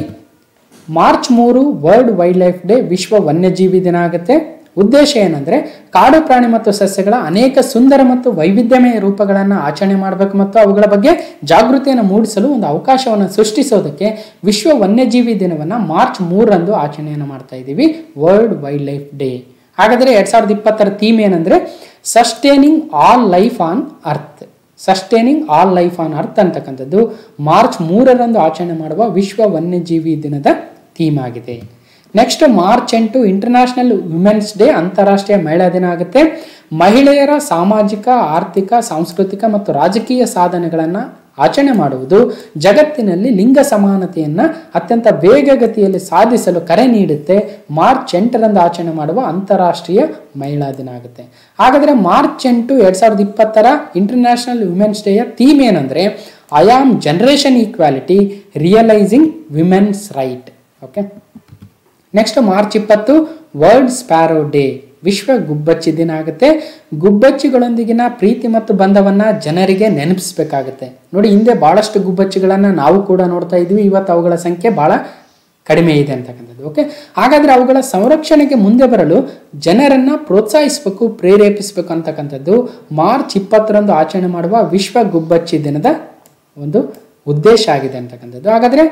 March 3 world wild life day, ವಿಶ್ವ ವನ್ಯಜೀವಿ ದಿನ ಆಗುತ್ತೆ. ಉದ್ದೇಶ ಏನಂದರೆ ಕಾಡು ಪ್ರಾಣಿ ಮತ್ತು ಸಸ್ಯಗಳ ಅನೇಕ ಸುಂದರ ಮತ್ತು ವೈವಿಧ್ಯಮಯ ರೂಪಗಳನ್ನು ಆಚರಣೆ ಮಾಡಬೇಕು ಮತ್ತು ಅವುಗಳ ಬಗ್ಗೆ ಜಾಗೃತಿಯನ್ನು ಮೂಡಿಸಲು ಒಂದು ಅವಕಾಶವನ್ನು ಸೃಷ್ಟಿಸೋದಕ್ಕೆ ವಿಶ್ವ ವನ್ಯಜೀವಿ ದಿನವನ್ನು ಮಾರ್ಚ್ 3ರಂದು ಆಚರಣೆಯನ್ನು ಮಾಡ್ತಾ ಇದ್ದೀವಿ, ವರ್ಲ್ಡ್ ವೈಲ್ಡ್ ಲೈಫ್ ಡೇ. ಹಾಗಾದರೆ 2020 ಥೀಮ್ ಏನಂದರೆ sustaining all life on earth. Sustaining all life on earth ಅಂತಕ್ಕಂಥದ್ದು ಮಾರ್ಚ್ 3ರಂದು ಆಚರಣೆ ಮಾಡುವ ವಿಶ್ವ ವನ್ಯಜೀವಿ ದಿನದ ಥೀಮ್ ಆಗಿದೆ. Next March 8 international women's day, ಅಂತಾರಾಷ್ಟ್ರೀಯ ಮಹಿಳಾ ದಿನ ಆಗುತ್ತೆ. ಮಹಿಳೆಯರ ಸಾಮಾಜಿಕ, ಆರ್ಥಿಕ, ಸಾಂಸ್ಕೃತಿಕ ಮತ್ತು ರಾಜಕೀಯ ಸಾಧನೆಗಳನ್ನು ಆಚರಣೆ ಮಾಡುವುದು ಜಗತ್ತಿನಲ್ಲಿ ಲಿಂಗ ಸಮಾನತೆಯನ್ನು ಅತ್ಯಂತ ವೇಗಗತಿಯಲ್ಲಿ ಸಾಧಿಸಲು ಕರೆ ನೀಡುತ್ತೆ. ಮಾರ್ಚ್ 8ರಂದು ಆಚರಣೆ ಮಾಡುವ ಅಂತಾರಾಷ್ಟ್ರೀಯ ಮಹಿಳಾ ದಿನ ಆಗುತ್ತೆ. ಹಾಗಾದರೆ ಮಾರ್ಚ್ 8 2020 ಇಂಟರ್ನ್ಯಾಷನಲ್ ವುಮೆನ್ಸ್ ಡೇಯ ಥೀಮ್ ಏನಂದರೆ I am generation equality realising women's right. Okay, next March 20 world sparrow day, ವಿಶ್ವ ಗುಬ್ಬಚ್ಚಿ ದಿನ ಆಗುತ್ತೆ. ಗುಬ್ಬಚ್ಚಿಗಳೊಂದಿಗಿನ ಪ್ರೀತಿ ಮತ್ತು ಬಂಧವನ್ನು ಜನರಿಗೆ ನೆನಪಿಸಬೇಕಾಗುತ್ತೆ. ನೋಡಿ, ಹಿಂದೆ ಭಾಳಷ್ಟು ಗುಬ್ಬಚ್ಚಿಗಳನ್ನು ನಾವು ಕೂಡ ನೋಡ್ತಾ ಇದ್ವಿ, ಇವತ್ತು ಅವುಗಳ ಸಂಖ್ಯೆ ಭಾಳ ಕಡಿಮೆ ಇದೆ ಅಂತಕ್ಕಂಥದ್ದು. ಓಕೆ, ಹಾಗಾದರೆ ಅವುಗಳ ಸಂರಕ್ಷಣೆಗೆ ಮುಂದೆ ಬರಲು ಜನರನ್ನು ಪ್ರೋತ್ಸಾಹಿಸಬೇಕು, ಪ್ರೇರೇಪಿಸಬೇಕು ಅಂತಕ್ಕಂಥದ್ದು ಮಾರ್ಚ್ 20ರಂದು ಆಚರಣೆ ಮಾಡುವ ವಿಶ್ವ ಗುಬ್ಬಚ್ಚಿ ದಿನದ ಒಂದು ಉದ್ದೇಶ ಆಗಿದೆ ಅಂತಕ್ಕಂಥದ್ದು. ಹಾಗಾದರೆ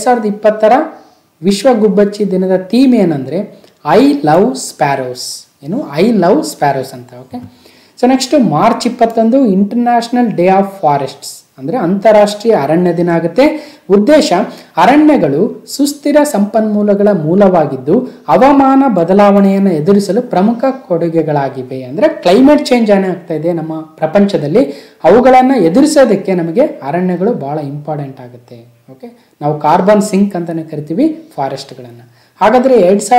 2020 ವಿಶ್ವ ಗುಬ್ಬಚ್ಚಿ ದಿನದ ಥೀಮ್ ಏನಂದರೆ ಐ ಲವ್ ಸ್ಪ್ಯಾರೋಸ್. ಏನು, ಐ ಲವ್ ಸ್ಪ್ಯಾರೋಸ್ ಅಂತ. Okay, so next March 21 international day of forests ಅಂದರೆ ಅಂತಾರಾಷ್ಟ್ರೀಯ ಅರಣ್ಯ ದಿನ ಆಗುತ್ತೆ. ಉದ್ದೇಶ ಅರಣ್ಯಗಳು ಸುಸ್ಥಿರ ಸಂಪನ್ಮೂಲಗಳ ಮೂಲವಾಗಿದ್ದು ಹವಾಮಾನ ಬದಲಾವಣೆಯನ್ನು ಎದುರಿಸಲು ಪ್ರಮುಖ ಕೊಡುಗೆಗಳಾಗಿವೆ. ಅಂದರೆ ಕ್ಲೈಮೇಟ್ ಚೇಂಜ್ ಏನಾಗ್ತಾ ಇದೆ ನಮ್ಮ ಪ್ರಪಂಚದಲ್ಲಿ, ಅವುಗಳನ್ನು ಎದುರಿಸೋದಕ್ಕೆ ನಮಗೆ ಅರಣ್ಯಗಳು ಭಾಳ ಇಂಪಾರ್ಟೆಂಟ್ ಆಗುತ್ತೆ. ಓಕೆ, ನಾವು ಕಾರ್ಬನ್ ಸಿಂಕ್ ಅಂತಲೇ ಕರಿತೀವಿ ಫಾರೆಸ್ಟ್ಗಳನ್ನು. ಹಾಗಾದರೆ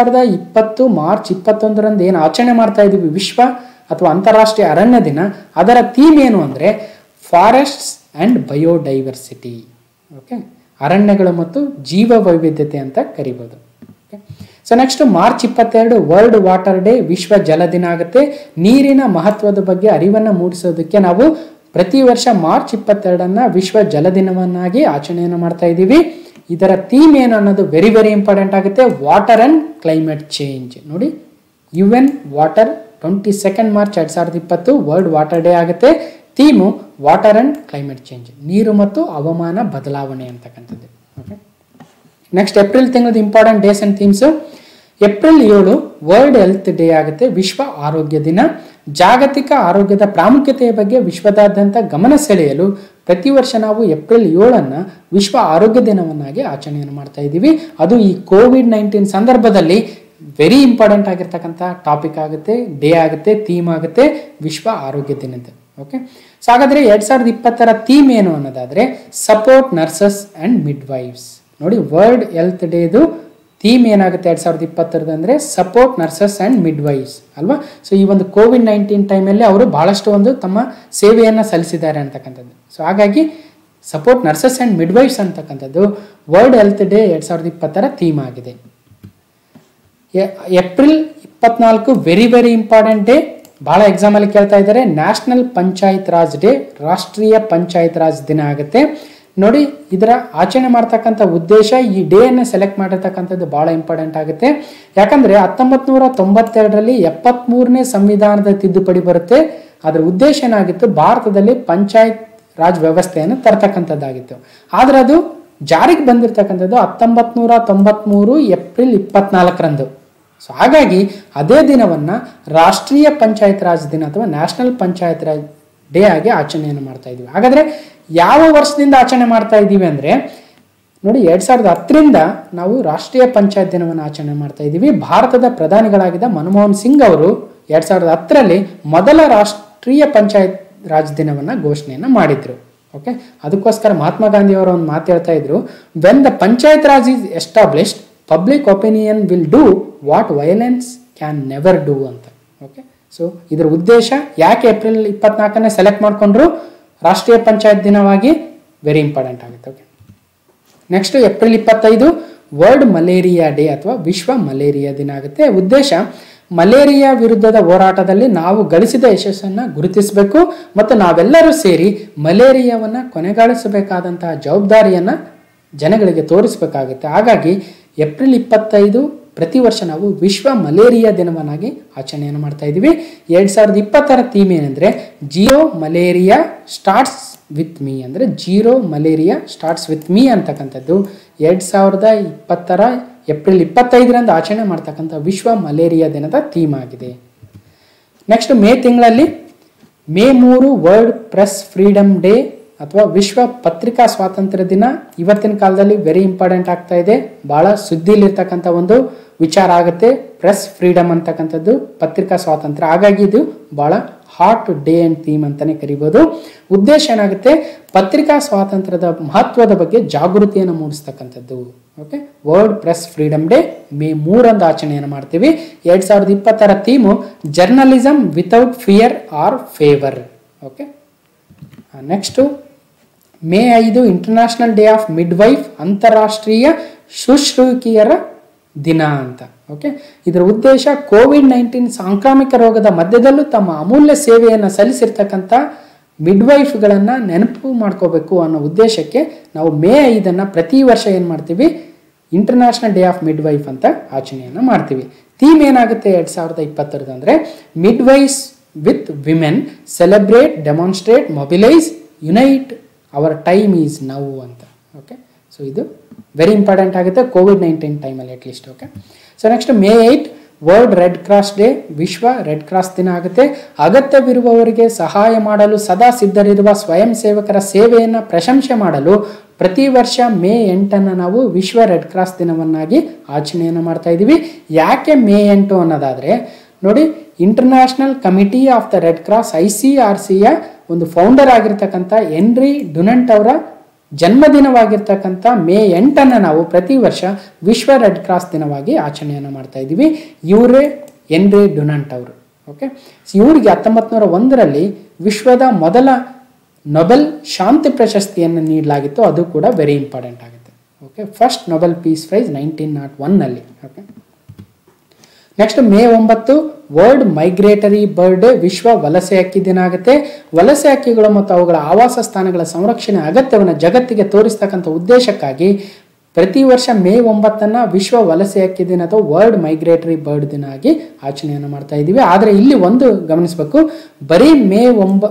2020 ಮಾರ್ಚ್ 21ರಂದು ಏನು ಆಚರಣೆ ಮಾಡ್ತಾ ಇದ್ದೀವಿ ವಿಶ್ವ ಅಥವಾ ಅಂತಾರಾಷ್ಟ್ರೀಯ ಅರಣ್ಯ ದಿನ, ಅದರ ಥೀಮ್ ಏನು ಅಂದರೆ ಫಾರೆಸ್ಟ್ಸ್ ಆ್ಯಂಡ್ ಬಯೋಡೈವರ್ಸಿಟಿ. ಓಕೆ, ಅರಣ್ಯಗಳು ಮತ್ತು ಜೀವ ವೈವಿಧ್ಯತೆ ಅಂತ ಕರಿಬೋದು. Okay, so next March 22 world water day, ವಿಶ್ವ ಜಲ ದಿನ ಆಗುತ್ತೆ. ನೀರಿನ ಮಹತ್ವದ ಬಗ್ಗೆ ಅರಿವನ್ನು ಮೂಡಿಸೋದಕ್ಕೆ ನಾವು ಪ್ರತಿ ವರ್ಷ ಮಾರ್ಚ್ 22 ವಿಶ್ವ ಜಲ ದಿನವನ್ನಾಗಿ ಆಚರಣೆಯನ್ನು ಮಾಡ್ತಾ ಇದ್ದೀವಿ. ಇದರ ಥೀಮ್ ಏನು ಅನ್ನೋದು ವೆರಿ ವೆರಿ ಇಂಪಾರ್ಟೆಂಟ್ ಆಗುತ್ತೆ, ವಾಟರ್ ಆ್ಯಂಡ್ ಕ್ಲೈಮೇಟ್ ಚೇಂಜ್. ನೋಡಿ, UN water 22 March 2020 world water day ಆಗುತ್ತೆ. Theme water and climate change, ನೀರು ಮತ್ತು ಹವಾಮಾನ ಬದಲಾವಣೆ ಅಂತಕ್ಕಂಥದ್ದು. ಓಕೆ, ನೆಕ್ಸ್ಟ್ ಏಪ್ರಿಲ್ ತಿಂಗಳದ important days and themes. April 7 world health day ಆಗುತ್ತೆ, ವಿಶ್ವ ಆರೋಗ್ಯ ದಿನ. ಜಾಗತಿಕ ಆರೋಗ್ಯದ ಪ್ರಾಮುಖ್ಯತೆಯ ಬಗ್ಗೆ ವಿಶ್ವದಾದ್ಯಂತ ಗಮನ ಸೆಳೆಯಲು ಪ್ರತಿ ವರ್ಷ ನಾವು ಏಪ್ರಿಲ್ 7 ವಿಶ್ವ ಆರೋಗ್ಯ ದಿನವನ್ನಾಗಿ ಆಚರಣೆಯನ್ನು ಮಾಡ್ತಾ ಇದ್ದೀವಿ. ಅದು ಈ ಕೋವಿಡ್-19 ಸಂದರ್ಭದಲ್ಲಿ ವೆರಿ ಇಂಪಾರ್ಟೆಂಟ್ ಆಗಿರ್ತಕ್ಕಂಥ ಟಾಪಿಕ್ ಆಗುತ್ತೆ, ಡೇ ಆಗುತ್ತೆ, ಥೀಮ್ ಆಗುತ್ತೆ, ವಿಶ್ವ ಆರೋಗ್ಯ ದಿನದ. ಓಕೆ, ಸೊ ಹಾಗಾದರೆ 2020 ಥೀಮ್ ಏನು ಅನ್ನೋದಾದರೆ ಸಪೋರ್ಟ್ ನರ್ಸಸ್ ಆ್ಯಂಡ್ ಮಿಡ್ವೈಫ್ಸ್. ನೋಡಿ, ವರ್ಲ್ಡ್ ಹೆಲ್ತ್ ಡೇದು ಥೀಮ್ ಏನಾಗುತ್ತೆ 2020 ಅಂದರೆ ಸಪೋರ್ಟ್ ನರ್ಸಸ್ ಆ್ಯಂಡ್ ಮಿಡ್ವೈಫ್ಸ್ ಅಲ್ವಾ. ಸೊ ಈ ಒಂದು ಕೋವಿಡ್-19 ಟೈಮಲ್ಲಿ ಅವರು ಭಾಳಷ್ಟು ಒಂದು ತಮ್ಮ ಸೇವೆಯನ್ನು ಸಲ್ಲಿಸಿದ್ದಾರೆ ಅಂತಕ್ಕಂಥದ್ದು. ಸೊ ಹಾಗಾಗಿ ಸಪೋರ್ಟ್ ನರ್ಸಸ್ ಆ್ಯಂಡ್ ಮಿಡ್ವೈಫ್ಸ್ ಅಂತಕ್ಕಂಥದ್ದು ವರ್ಲ್ಡ್ ಹೆಲ್ತ್ ಡೇ 2020 ಥೀಮ್ ಆಗಿದೆ. April 24 very very important day, ಭಾಳ ಎಕ್ಸಾಮಲ್ಲಿ ಕೇಳ್ತಾ ಇದ್ದಾರೆ. ನ್ಯಾಷನಲ್ ಪಂಚಾಯತ್ ರಾಜ್ ಡೇ, ರಾಷ್ಟ್ರೀಯ ಪಂಚಾಯತ್ ರಾಜ್ ದಿನ ಆಗುತ್ತೆ. ನೋಡಿ, ಇದರ ಆಚರಣೆ ಮಾಡ್ತಕ್ಕಂಥ ಉದ್ದೇಶ, ಈ ಡೇಯನ್ನು ಸೆಲೆಕ್ಟ್ ಮಾಡಿರ್ತಕ್ಕಂಥದ್ದು ಭಾಳ ಇಂಪಾರ್ಟೆಂಟ್ ಆಗುತ್ತೆ. ಯಾಕಂದರೆ 1992ರಲ್ಲಿ 73ನೇ ಸಂವಿಧಾನದ ತಿದ್ದುಪಡಿ ಬರುತ್ತೆ. ಅದರ ಉದ್ದೇಶ ಏನಾಗಿತ್ತು, ಭಾರತದಲ್ಲಿ ಪಂಚಾಯತ್ ರಾಜ್ ವ್ಯವಸ್ಥೆಯನ್ನು ತರ್ತಕ್ಕಂಥದ್ದಾಗಿತ್ತು. ಆದರೆ ಅದು ಜಾರಿಗೆ ಬಂದಿರತಕ್ಕಂಥದ್ದು 1993 ಏಪ್ರಿಲ್ 24ರಂದು. ಸೊ ಹಾಗಾಗಿ ಅದೇ ದಿನವನ್ನು ರಾಷ್ಟ್ರೀಯ ಪಂಚಾಯತ್ ರಾಜ್ ದಿನ ಅಥವಾ ನ್ಯಾಷನಲ್ ಪಂಚಾಯತ್ ರಾಜ್ ಡೇ ಆಗಿ ಆಚರಣೆಯನ್ನು ಮಾಡ್ತಾ ಇದ್ದೀವಿ. ಹಾಗಾದರೆ ಯಾವ ವರ್ಷದಿಂದ ಆಚರಣೆ ಮಾಡ್ತಾ ಇದ್ದೀವಿ ಅಂದರೆ ನೋಡಿ, 2010ರಿಂದ ನಾವು ರಾಷ್ಟ್ರೀಯ ಪಂಚಾಯತ್ ದಿನವನ್ನು ಆಚರಣೆ ಮಾಡ್ತಾ ಇದ್ದೀವಿ. ಭಾರತದ ಪ್ರಧಾನಿಗಳಾಗಿದ್ದ ಮನಮೋಹನ್ ಸಿಂಗ್ ಅವರು 2010ರಲ್ಲಿ ಮೊದಲ ರಾಷ್ಟ್ರೀಯ ಪಂಚಾಯತ್ ರಾಜ್ ದಿನವನ್ನು ಘೋಷಣೆಯನ್ನು ಮಾಡಿದ್ರು. ಓಕೆ, ಅದಕ್ಕೋಸ್ಕರ ಮಹಾತ್ಮ ಗಾಂಧಿ ಅವರು ಒಂದು ಮಾತು ಹೇಳ್ತಾ ಇದ್ರು, when the panchayat raj is established public opinion will do what violence can never do ಅಂತ. ಓಕೆ, ಸೊ ಇದರ ಉದ್ದೇಶ ಯಾಕೆ ಏಪ್ರಿಲ್ 24ನೇ ಸೆಲೆಕ್ಟ್ ಮಾಡಿಕೊಂಡ್ರು ರಾಷ್ಟ್ರೀಯ ಪಂಚಾಯತ್ ದಿನವಾಗಿ, ವೆರಿ ಇಂಪಾರ್ಟೆಂಟ್ ಆಗುತ್ತೆ. Okay, next April 25 world malaria day ಅಥವಾ ವಿಶ್ವ ಮಲೇರಿಯಾ ದಿನ ಆಗುತ್ತೆ. ಉದ್ದೇಶ ಮಲೇರಿಯಾ ವಿರುದ್ಧದ ಹೋರಾಟದಲ್ಲಿ ನಾವು ಗಳಿಸಿದ ಯಶಸ್ಸನ್ನು ಗುರುತಿಸಬೇಕು ಮತ್ತು ನಾವೆಲ್ಲರೂ ಸೇರಿ ಮಲೇರಿಯಾವನ್ನು ಕೊನೆಗಾಣಿಸಬೇಕಾದಂತಹ ಜವಾಬ್ದಾರಿಯನ್ನು ಜನಗಳಿಗೆ ತೋರಿಸಬೇಕಾಗುತ್ತೆ. ಹಾಗಾಗಿ ಏಪ್ರಿಲ್ 25 ಪ್ರತಿ ವರ್ಷ ನಾವು ವಿಶ್ವ ಮಲೇರಿಯಾ ದಿನವನ್ನಾಗಿ ಆಚರಣೆಯನ್ನು ಮಾಡ್ತಾ ಇದ್ದೀವಿ. 2020ರ ಥೀಮ್ ಏನಂದರೆ zero malaria starts with me, ಅಂದರೆ zero malaria starts with me ಅಂತಕ್ಕಂಥದ್ದು 2020ರ ಏಪ್ರಿಲ್ 25ರಂದು ಆಚರಣೆ ಮಾಡ್ತಕ್ಕಂಥ ವಿಶ್ವ ಮಲೇರಿಯಾ ದಿನದ ಥೀಮ್ ಆಗಿದೆ. ನೆಕ್ಸ್ಟ್ ಮೇ ತಿಂಗಳಲ್ಲಿ May 3 world press freedom day ಅಥವಾ ವಿಶ್ವ ಪತ್ರಿಕಾ ಸ್ವಾತಂತ್ರ್ಯ ದಿನ. ಇವತ್ತಿನ ಕಾಲದಲ್ಲಿ ವೆರಿ ಇಂಪಾರ್ಟೆಂಟ್ ಆಗ್ತಾ ಇದೆ, ಭಾಳ ಸುದ್ದಿಲಿರ್ತಕ್ಕಂಥ ಒಂದು ವಿಚಾರ ಆಗುತ್ತೆ ಪ್ರೆಸ್ ಫ್ರೀಡಮ್ ಅಂತಕ್ಕಂಥದ್ದು, ಪತ್ರಿಕಾ ಸ್ವಾತಂತ್ರ್ಯ. ಹಾಗಾಗಿ ಇದು ಭಾಳ ಹಾಟ್ ಡೇ ಆ್ಯಂಡ್ ಥೀಮ್ ಅಂತಲೇ ಕರಿಬೋದು. ಉದ್ದೇಶ ಏನಾಗುತ್ತೆ, ಪತ್ರಿಕಾ ಸ್ವಾತಂತ್ರ್ಯದ ಮಹತ್ವದ ಬಗ್ಗೆ ಜಾಗೃತಿಯನ್ನು ಮೂಡಿಸ್ತಕ್ಕಂಥದ್ದು. Okay, world press freedom day May 3ರಂದು ಆಚರಣೆಯನ್ನು ಮಾಡ್ತೀವಿ. 2020ರ theme journalism without fear or favour. Okay, next May 5 international day of midwife, ಅಂತಾರಾಷ್ಟ್ರೀಯ ಶುಶ್ರೂಷಕಿಯರ ದಿನ ಅಂತ. ಓಕೆ, ಇದರ ಉದ್ದೇಶ ಕೋವಿಡ್-19 ಸಾಂಕ್ರಾಮಿಕ ರೋಗದ ಮಧ್ಯದಲ್ಲೂ ತಮ್ಮ ಅಮೂಲ್ಯ ಸೇವೆಯನ್ನು ಸಲ್ಲಿಸಿರ್ತಕ್ಕಂಥ ಮಿಡ್ವೈಫ್ಗಳನ್ನು ನೆನಪು ಮಾಡ್ಕೋಬೇಕು ಅನ್ನೋ ಉದ್ದೇಶಕ್ಕೆ ನಾವು ಮೇ 5 ಪ್ರತಿ ವರ್ಷ ಏನು ಮಾಡ್ತೀವಿ, ಇಂಟರ್ನ್ಯಾಷನಲ್ ಡೇ ಆಫ್ ಮಿಡ್ವೈಫ್ ಅಂತ ಆಚರಣೆಯನ್ನು ಮಾಡ್ತೀವಿ. ಥೀಮ್ ಏನಾಗುತ್ತೆ 2020 ಅಂದರೆ midwives with women celebrate, demonstrate, mobilise, unite, our time is now ಅಂತ. ಓಕೆ, ಸೊ ಇದು ವೆರಿ ಇಂಪಾರ್ಟೆಂಟ್ ಆಗುತ್ತೆ ಕೋವಿಡ್-19 ಟೈಮಲ್ಲಿ at least. Okay, so next May 8 world red cross day, ವಿಶ್ವ ರೆಡ್ ಕ್ರಾಸ್ ದಿನ ಆಗುತ್ತೆ. ಅಗತ್ಯವಿರುವವರಿಗೆ ಸಹಾಯ ಮಾಡಲು ಸದಾ ಸಿದ್ಧರಿರುವ ಸ್ವಯಂ ಸೇವಕರ ಸೇವೆಯನ್ನು ಪ್ರಶಂಸೆ ಮಾಡಲು ಪ್ರತಿ ವರ್ಷ ಮೇ 8 ನಾವು ವಿಶ್ವ ರೆಡ್ ಕ್ರಾಸ್ ದಿನವನ್ನಾಗಿ ಆಚರಣೆಯನ್ನು ಮಾಡ್ತಾ ಇದ್ದೀವಿ. ಯಾಕೆ ಮೇ 8 ಅನ್ನೋದಾದರೆ ನೋಡಿ, international committee of the red cross ICRCಯ ಒಂದು ಫೌಂಡರ್ ಆಗಿರ್ತಕ್ಕಂಥ ಹೆನ್ರಿ ಡುನಂಟ್ ಅವರ ಜನ್ಮದಿನವಾಗಿರ್ತಕ್ಕಂಥ ಮೇ 8 ನಾವು ಪ್ರತಿ ವರ್ಷ ವಿಶ್ವ ರೆಡ್ ಕ್ರಾಸ್ ದಿನವಾಗಿ ಆಚರಣೆಯನ್ನು ಮಾಡ್ತಾ ಇದ್ದೀವಿ. ಇವರೇ ಹೆನ್ರಿ ಡುನಂಟ್ ಅವರು. ಓಕೆ, ಇವರಿಗೆ 1901ರಲ್ಲಿ ವಿಶ್ವದ ಮೊದಲ ನೊಬೆಲ್ ಶಾಂತಿ ಪ್ರಶಸ್ತಿಯನ್ನು ನೀಡಲಾಗಿತ್ತು. ಅದು ಕೂಡ ವೆರಿ ಇಂಪಾರ್ಟೆಂಟ್ ಆಗುತ್ತೆ. Okay, first Nobel peace prize 1901ನಲ್ಲಿ. Okay, next May 9 world migratory bird day, ವಿಶ್ವ ವಲಸೆ ಹಕ್ಕಿ ದಿನ ಆಗುತ್ತೆ. ವಲಸೆ ಹಕ್ಕಿಗಳು ಮತ್ತು ಅವುಗಳ ಆವಾಸ ಸ್ಥಾನಗಳ ಸಂರಕ್ಷಣೆ ಅಗತ್ಯವನ್ನು ಜಗತ್ತಿಗೆ ತೋರಿಸ್ತಕ್ಕಂಥ ಉದ್ದೇಶಕ್ಕಾಗಿ ಪ್ರತಿ ವರ್ಷ ಮೇ 9 ವಿಶ್ವ ವಲಸೆ ಹಕ್ಕಿ ದಿನ ಅಥವಾ ವರ್ಲ್ಡ್ ಮೈಗ್ರೇಟರಿ ಬರ್ಡ್ ದಿನ ಆಗಿ ಆಚರಣೆಯನ್ನು ಮಾಡ್ತಾ ಇದ್ದೀವಿ. ಆದರೆ ಇಲ್ಲಿ ಒಂದು ಗಮನಿಸಬೇಕು, ಬರೀ ಮೇ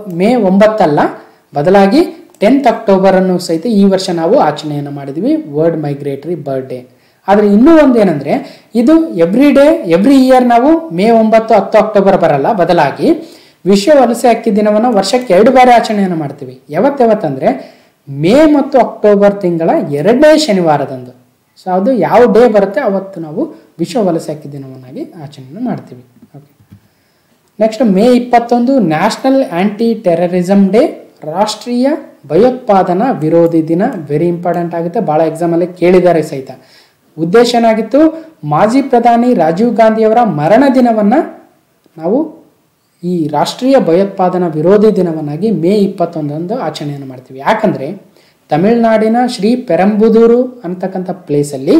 9 ಅಲ್ಲ, ಬದಲಾಗಿ 10th ಅಕ್ಟೋಬರ್ ಅನ್ನು ಸಹಿತ ಈ ವರ್ಷ ನಾವು ಆಚರಣೆಯನ್ನು ಮಾಡಿದ್ವಿ ವರ್ಲ್ಡ್ ಮೈಗ್ರೇಟರಿ ಬರ್ಡ್ ಡೇ. ಆದರೆ ಇನ್ನೂ ಒಂದು ಏನಂದರೆ, ಇದು ಎವ್ರಿ ಇಯರ್ ನಾವು ಮೇ 9, 10 ಅಕ್ಟೋಬರ್ ಬರಲ್ಲ, ಬದಲಾಗಿ ವಿಶ್ವ ವಲಸೆ ಹಕ್ಕಿ ದಿನವನ್ನು ವರ್ಷಕ್ಕೆ 2 ಬಾರಿ ಆಚರಣೆಯನ್ನು ಮಾಡ್ತೀವಿ. ಯಾವತ್ತಂದರೆ ಮೇ ಮತ್ತು ಅಕ್ಟೋಬರ್ ತಿಂಗಳ 2ನೇ ಶನಿವಾರದಂದು. ಸೊ ಅದು ಯಾವ ಡೇ ಬರುತ್ತೆ ಅವತ್ತು ನಾವು ವಿಶ್ವ ವಲಸೆ ಹಕ್ಕಿ ದಿನವನ್ನಾಗಿ ಆಚರಣೆಯನ್ನು ಮಾಡ್ತೀವಿ. Okay, next May 21 national anti terrorism day, ರಾಷ್ಟ್ರೀಯ ಭಯೋತ್ಪಾದನಾ ವಿರೋಧಿ ದಿನ. ವೆರಿ ಇಂಪಾರ್ಟೆಂಟ್ ಆಗುತ್ತೆ, ಭಾಳ ಎಕ್ಸಾಮಲ್ಲಿ ಕೇಳಿದ್ದಾರೆ ಸಹಿತ. ಉದ್ದೇಶ ಏನಾಗಿತ್ತು, ಮಾಜಿ ಪ್ರಧಾನಿ ರಾಜೀವ್ ಗಾಂಧಿಯವರ ಮರಣ ದಿನವನ್ನು ನಾವು ಈ ರಾಷ್ಟ್ರೀಯ ಭಯೋತ್ಪಾದನಾ ವಿರೋಧಿ ದಿನವನ್ನಾಗಿ ಮೇ 21 ಆಚರಣೆಯನ್ನು ಮಾಡ್ತೀವಿ. ಯಾಕಂದರೆ ತಮಿಳುನಾಡಿನ ಶ್ರೀ ಪೆರಂಬುದೂರು ಅಂತಕ್ಕಂಥ ಪ್ಲೇಸಲ್ಲಿ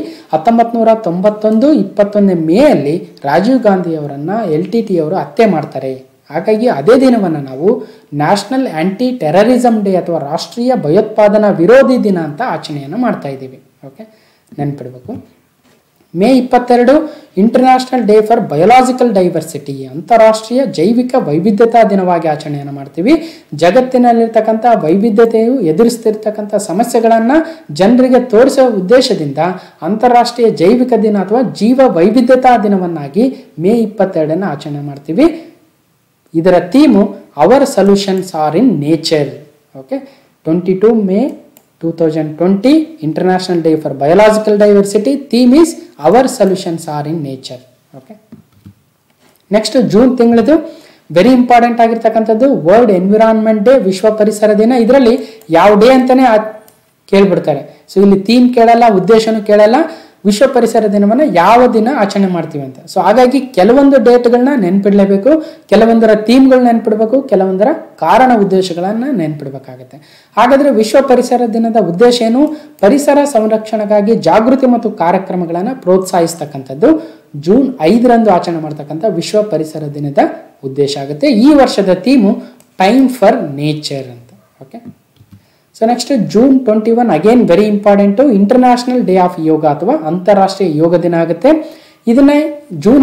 1991 21 ಮೇಯಲ್ಲಿ ರಾಜೀವ್ ಗಾಂಧಿಯವರನ್ನು LTT ಅವರು ಹತ್ಯೆ ಮಾಡ್ತಾರೆ. ಹಾಗಾಗಿ ಅದೇ ದಿನವನ್ನು ನಾವು ನ್ಯಾಷನಲ್ ಆ್ಯಂಟಿ ಟೆರರಿಸಮ್ ಡೇ ಅಥವಾ ರಾಷ್ಟ್ರೀಯ ಭಯೋತ್ಪಾದನಾ ವಿರೋಧಿ ದಿನ ಅಂತ ಆಚರಣೆಯನ್ನು ಮಾಡ್ತಾ ಇದ್ದೀವಿ. ಓಕೆ, ನೆನ್ಪಿಡಬೇಕು. May 22 international day for biological diversity, ಅಂತಾರಾಷ್ಟ್ರೀಯ ಜೈವಿಕ ವೈವಿಧ್ಯತಾ ದಿನವಾಗಿ ಆಚರಣೆಯನ್ನು ಮಾಡ್ತೀವಿ. ಜಗತ್ತಿನಲ್ಲಿರ್ತಕ್ಕಂಥ ವೈವಿಧ್ಯತೆಯು ಎದುರಿಸ್ತಿರ್ತಕ್ಕಂಥ ಸಮಸ್ಯೆಗಳನ್ನು ಜನರಿಗೆ ತೋರಿಸುವ ಉದ್ದೇಶದಿಂದ ಅಂತಾರಾಷ್ಟ್ರೀಯ ಜೈವಿಕ ದಿನ ಅಥವಾ ಜೀವ ವೈವಿಧ್ಯತಾ ದಿನವನ್ನಾಗಿ ಮೇ 22 ಆಚರಣೆ ಮಾಡ್ತೀವಿ. ಇದರ theme our solutions are in nature. Okay, 22 May 2020 international day for biological diversity. Theme is our solutions are in nature. Okay, next June ತಿಂಗಳದು ವೆರಿ ಇಂಪಾರ್ಟೆಂಟ್ ಆಗಿರ್ತಕ್ಕಂಥದ್ದು ವರ್ಲ್ಡ್ ಎನ್ವಿರಾನ್ಮೆಂಟ್ ಡೇ, ವಿಶ್ವ ಪರಿಸರ ದಿನ. ಇದರಲ್ಲಿ ಯಾವ ಡೇ ಅಂತಾನೆ ಕೇಳ್ಬಿಡ್ತಾರೆ. ಸೊ ಇಲ್ಲಿ ಥೀಮ್ ಕೇಳಲ್ಲ, ಉದ್ದೇಶನೂ ಕೇಳಲ್ಲ, ವಿಶ್ವ ಪರಿಸರ ದಿನವನ್ನು ಯಾವ ದಿನ ಆಚರಣೆ ಮಾಡ್ತೀವಿ ಅಂತ. ಸೊ ಹಾಗಾಗಿ ಕೆಲವೊಂದು ಡೇಟ್ಗಳನ್ನ ನೆನ್ಪಿಡ್ಲೇಬೇಕು, ಕೆಲವೊಂದರ ಥೀಮ್ಗಳನ್ನ ನೆನ್ಪಿಡ್ಬೇಕು, ಕೆಲವೊಂದರ ಕಾರಣ ಉದ್ದೇಶಗಳನ್ನ ನೆನ್ಪಿಡ್ಬೇಕಾಗತ್ತೆ. ಹಾಗಾದ್ರೆ ವಿಶ್ವ ಪರಿಸರ ದಿನದ ಉದ್ದೇಶ ಏನು? ಪರಿಸರ ಸಂರಕ್ಷಣೆಗಾಗಿ ಜಾಗೃತಿ ಮತ್ತು ಕಾರ್ಯಕ್ರಮಗಳನ್ನು ಪ್ರೋತ್ಸಾಹಿಸ್ತಕ್ಕಂಥದ್ದು ಜೂನ್ 5 ಆಚರಣೆ ಮಾಡ್ತಕ್ಕಂಥ ವಿಶ್ವ ಪರಿಸರ ದಿನದ ಉದ್ದೇಶ ಆಗುತ್ತೆ. ಈ ವರ್ಷದ ಥೀಮು ಟೈಮ್ ಫಾರ್ ನೇಚರ್ ಅಂತ. Okay, so next June 21 again very important, international day of yoga ಅಥವಾ ಅಂತಾರಾಷ್ಟ್ರೀಯ ಯೋಗ ದಿನ ಆಗುತ್ತೆ. ಇದನ್ನೇ ಜೂನ್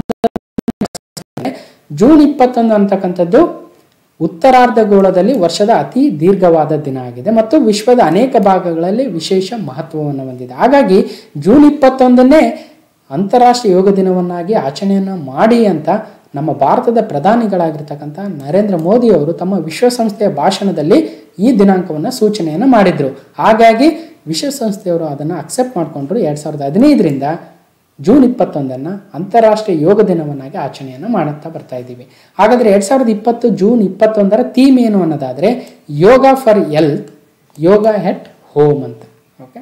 21 ಅಂತಕ್ಕಂಥದ್ದು ಉತ್ತರಾರ್ಧಗೋಳದಲ್ಲಿ ವರ್ಷದ ಅತಿ ದೀರ್ಘವಾದ ದಿನ ಆಗಿದೆ ಮತ್ತು ವಿಶ್ವದ ಅನೇಕ ಭಾಗಗಳಲ್ಲಿ ವಿಶೇಷ ಮಹತ್ವವನ್ನು ಹೊಂದಿದೆ. ಹಾಗಾಗಿ ಜೂನ್ 21 ಅಂತಾರಾಷ್ಟ್ರೀಯ ಯೋಗ ದಿನವನ್ನಾಗಿ ಆಚರಣೆಯನ್ನು ಮಾಡಿ ಅಂತ ನಮ್ಮ ಭಾರತದ ಪ್ರಧಾನಿಗಳಾಗಿರ್ತಕ್ಕಂಥ ನರೇಂದ್ರ ಮೋದಿ ಅವರು ತಮ್ಮ ವಿಶ್ವಸಂಸ್ಥೆಯ ಭಾಷಣದಲ್ಲಿ ಈ ದಿನಾಂಕವನ್ನು ಸೂಚನೆಯನ್ನು ಮಾಡಿದ್ರು. ಹಾಗಾಗಿ ವಿಶ್ವಸಂಸ್ಥೆಯವರು ಅದನ್ನು ಅಕ್ಸೆಪ್ಟ್ ಮಾಡಿಕೊಂಡ್ರು. 2015ರಿಂದ ಜೂನ್ 21 ಅಂತಾರಾಷ್ಟ್ರೀಯ ಯೋಗ ದಿನವನ್ನಾಗಿ ಆಚರಣೆಯನ್ನು ಮಾಡುತ್ತಾ ಬರ್ತಾ ಇದ್ದೀವಿ. ಹಾಗಾದರೆ 2020 ಜೂನ್ 21 ಥೀಮ್ ಏನು ಅನ್ನೋದಾದರೆ yoga for health, yoga at home ಅಂತ. ಓಕೆ,